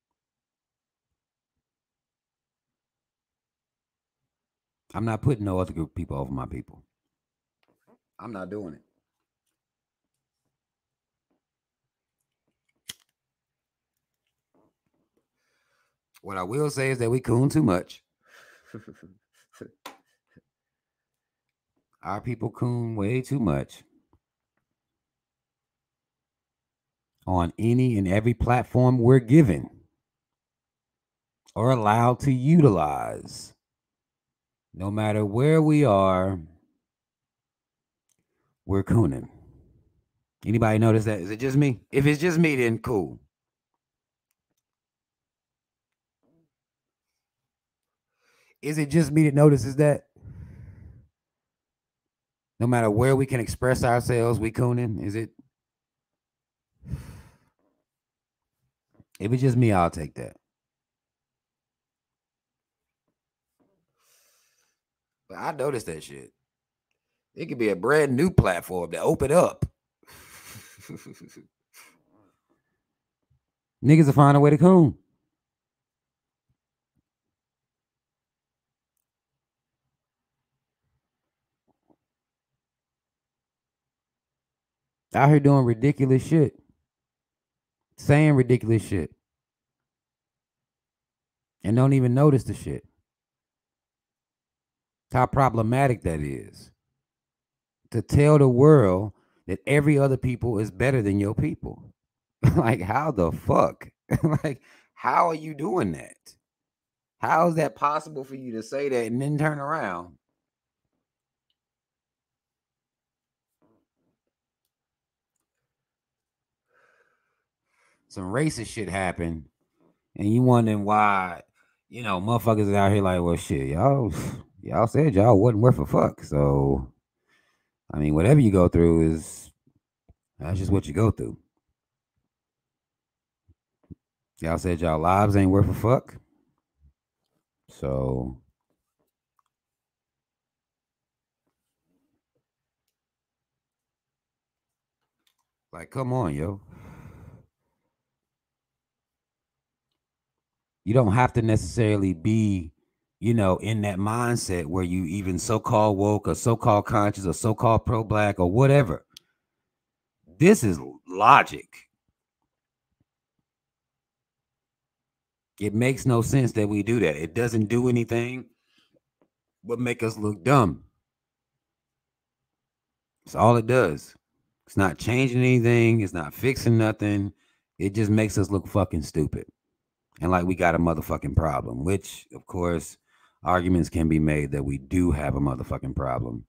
I'm not putting no other group of people over my people. I'm not doing it. What I will say is that we coon too much. Our people coon way too much on any and every platform we're given or allowed to utilize. No matter where we are, we're cooning. Anybody notice that? Is it just me? If it's just me, then cool. Is it just me that notices that? No matter where we can express ourselves, we cooning? Is it? If it's just me, I'll take that. But I noticed that shit. It could be a brand new platform to open up. Niggas will find a way to coon. Out here doing ridiculous shit. Saying ridiculous shit. And don't even notice the shit. How problematic that is. To tell the world that every other people is better than your people. Like, how the fuck? Like, how are you doing that? How is that possible for you to say that and then turn around? Some racist shit happened, and you wondering why, you know, motherfuckers out here like, well, shit, y'all, y'all said y'all wasn't worth a fuck. So, I mean, whatever you go through is, that's just what you go through. Y'all said y'all lives ain't worth a fuck. So, like, come on, yo. You don't have to necessarily be, you know, in that mindset where you even so-called woke or so-called conscious or so-called pro-black or whatever. This is logic. It makes no sense that we do that. It doesn't do anything but make us look dumb. That's all it does. It's not changing anything. It's not fixing nothing. It just makes us look fucking stupid. And like we got a motherfucking problem, which, of course, arguments can be made that we do have a motherfucking problem.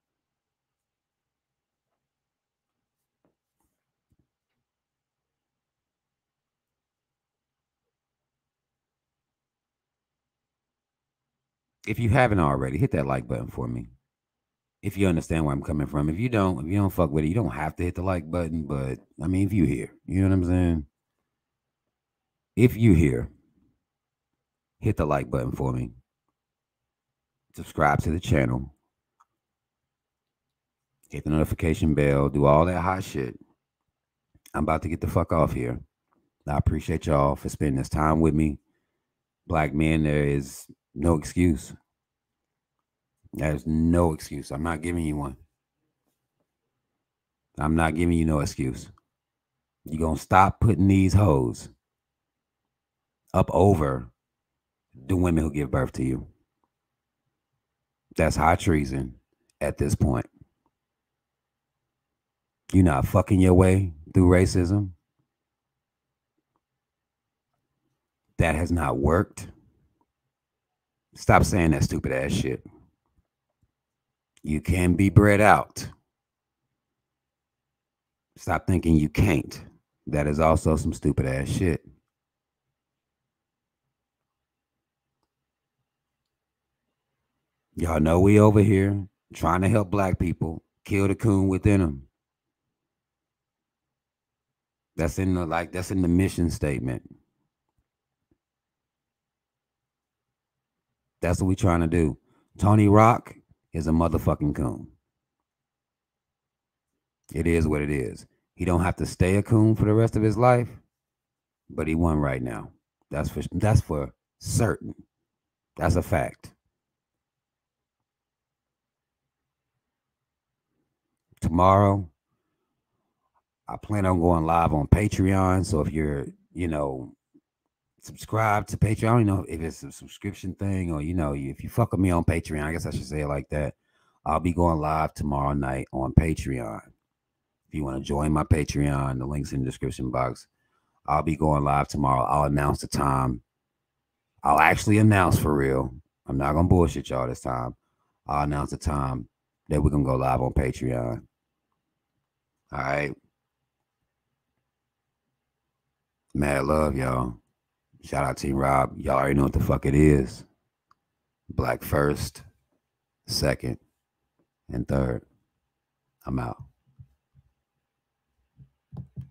If you haven't already, hit that like button for me. If you understand where I'm coming from. If you don't, if you don't fuck with it, you don't have to hit the like button. But, I mean, if you hear, you know what I'm saying? If you hear, hit the like button for me. Subscribe to the channel. Hit the notification bell. Do all that hot shit. I'm about to get the fuck off here. I appreciate y'all for spending this time with me. Black men, there is no excuse. There's no excuse. I'm not giving you one. I'm not giving you no excuse. You're going to stop putting these hoes up over the women who give birth to you. That's high treason at this point. You're not fucking your way through racism. That has not worked. Stop saying that stupid ass shit. You can be bred out. Stop thinking you can't. That is also some stupid ass shit. Y'all know we over here trying to help black people kill the coon within them. That's in the like that's in the mission statement. That's what we trying to do. Tony Rock is a motherfucking coon. It is what it is. He don't have to stay a coon for the rest of his life, but he won right now. That's for that's for certain. That's a fact. Tomorrow, I plan on going live on Patreon. So if you're, you know, subscribe to Patreon, I don't know if it's a subscription thing or, you know, if you fuck with me on Patreon, I guess I should say it like that. I'll be going live tomorrow night on Patreon. If you want to join my Patreon, the link's in the description box. I'll be going live tomorrow. I'll announce the time. I'll actually announce for real. I'm not going to bullshit y'all this time. I'll announce the time that we're going to go live on Patreon. All right. Mad love, y'all. Shout out Team Rob. Y'all already know what the fuck it is. Black first, second, and third. I'm out.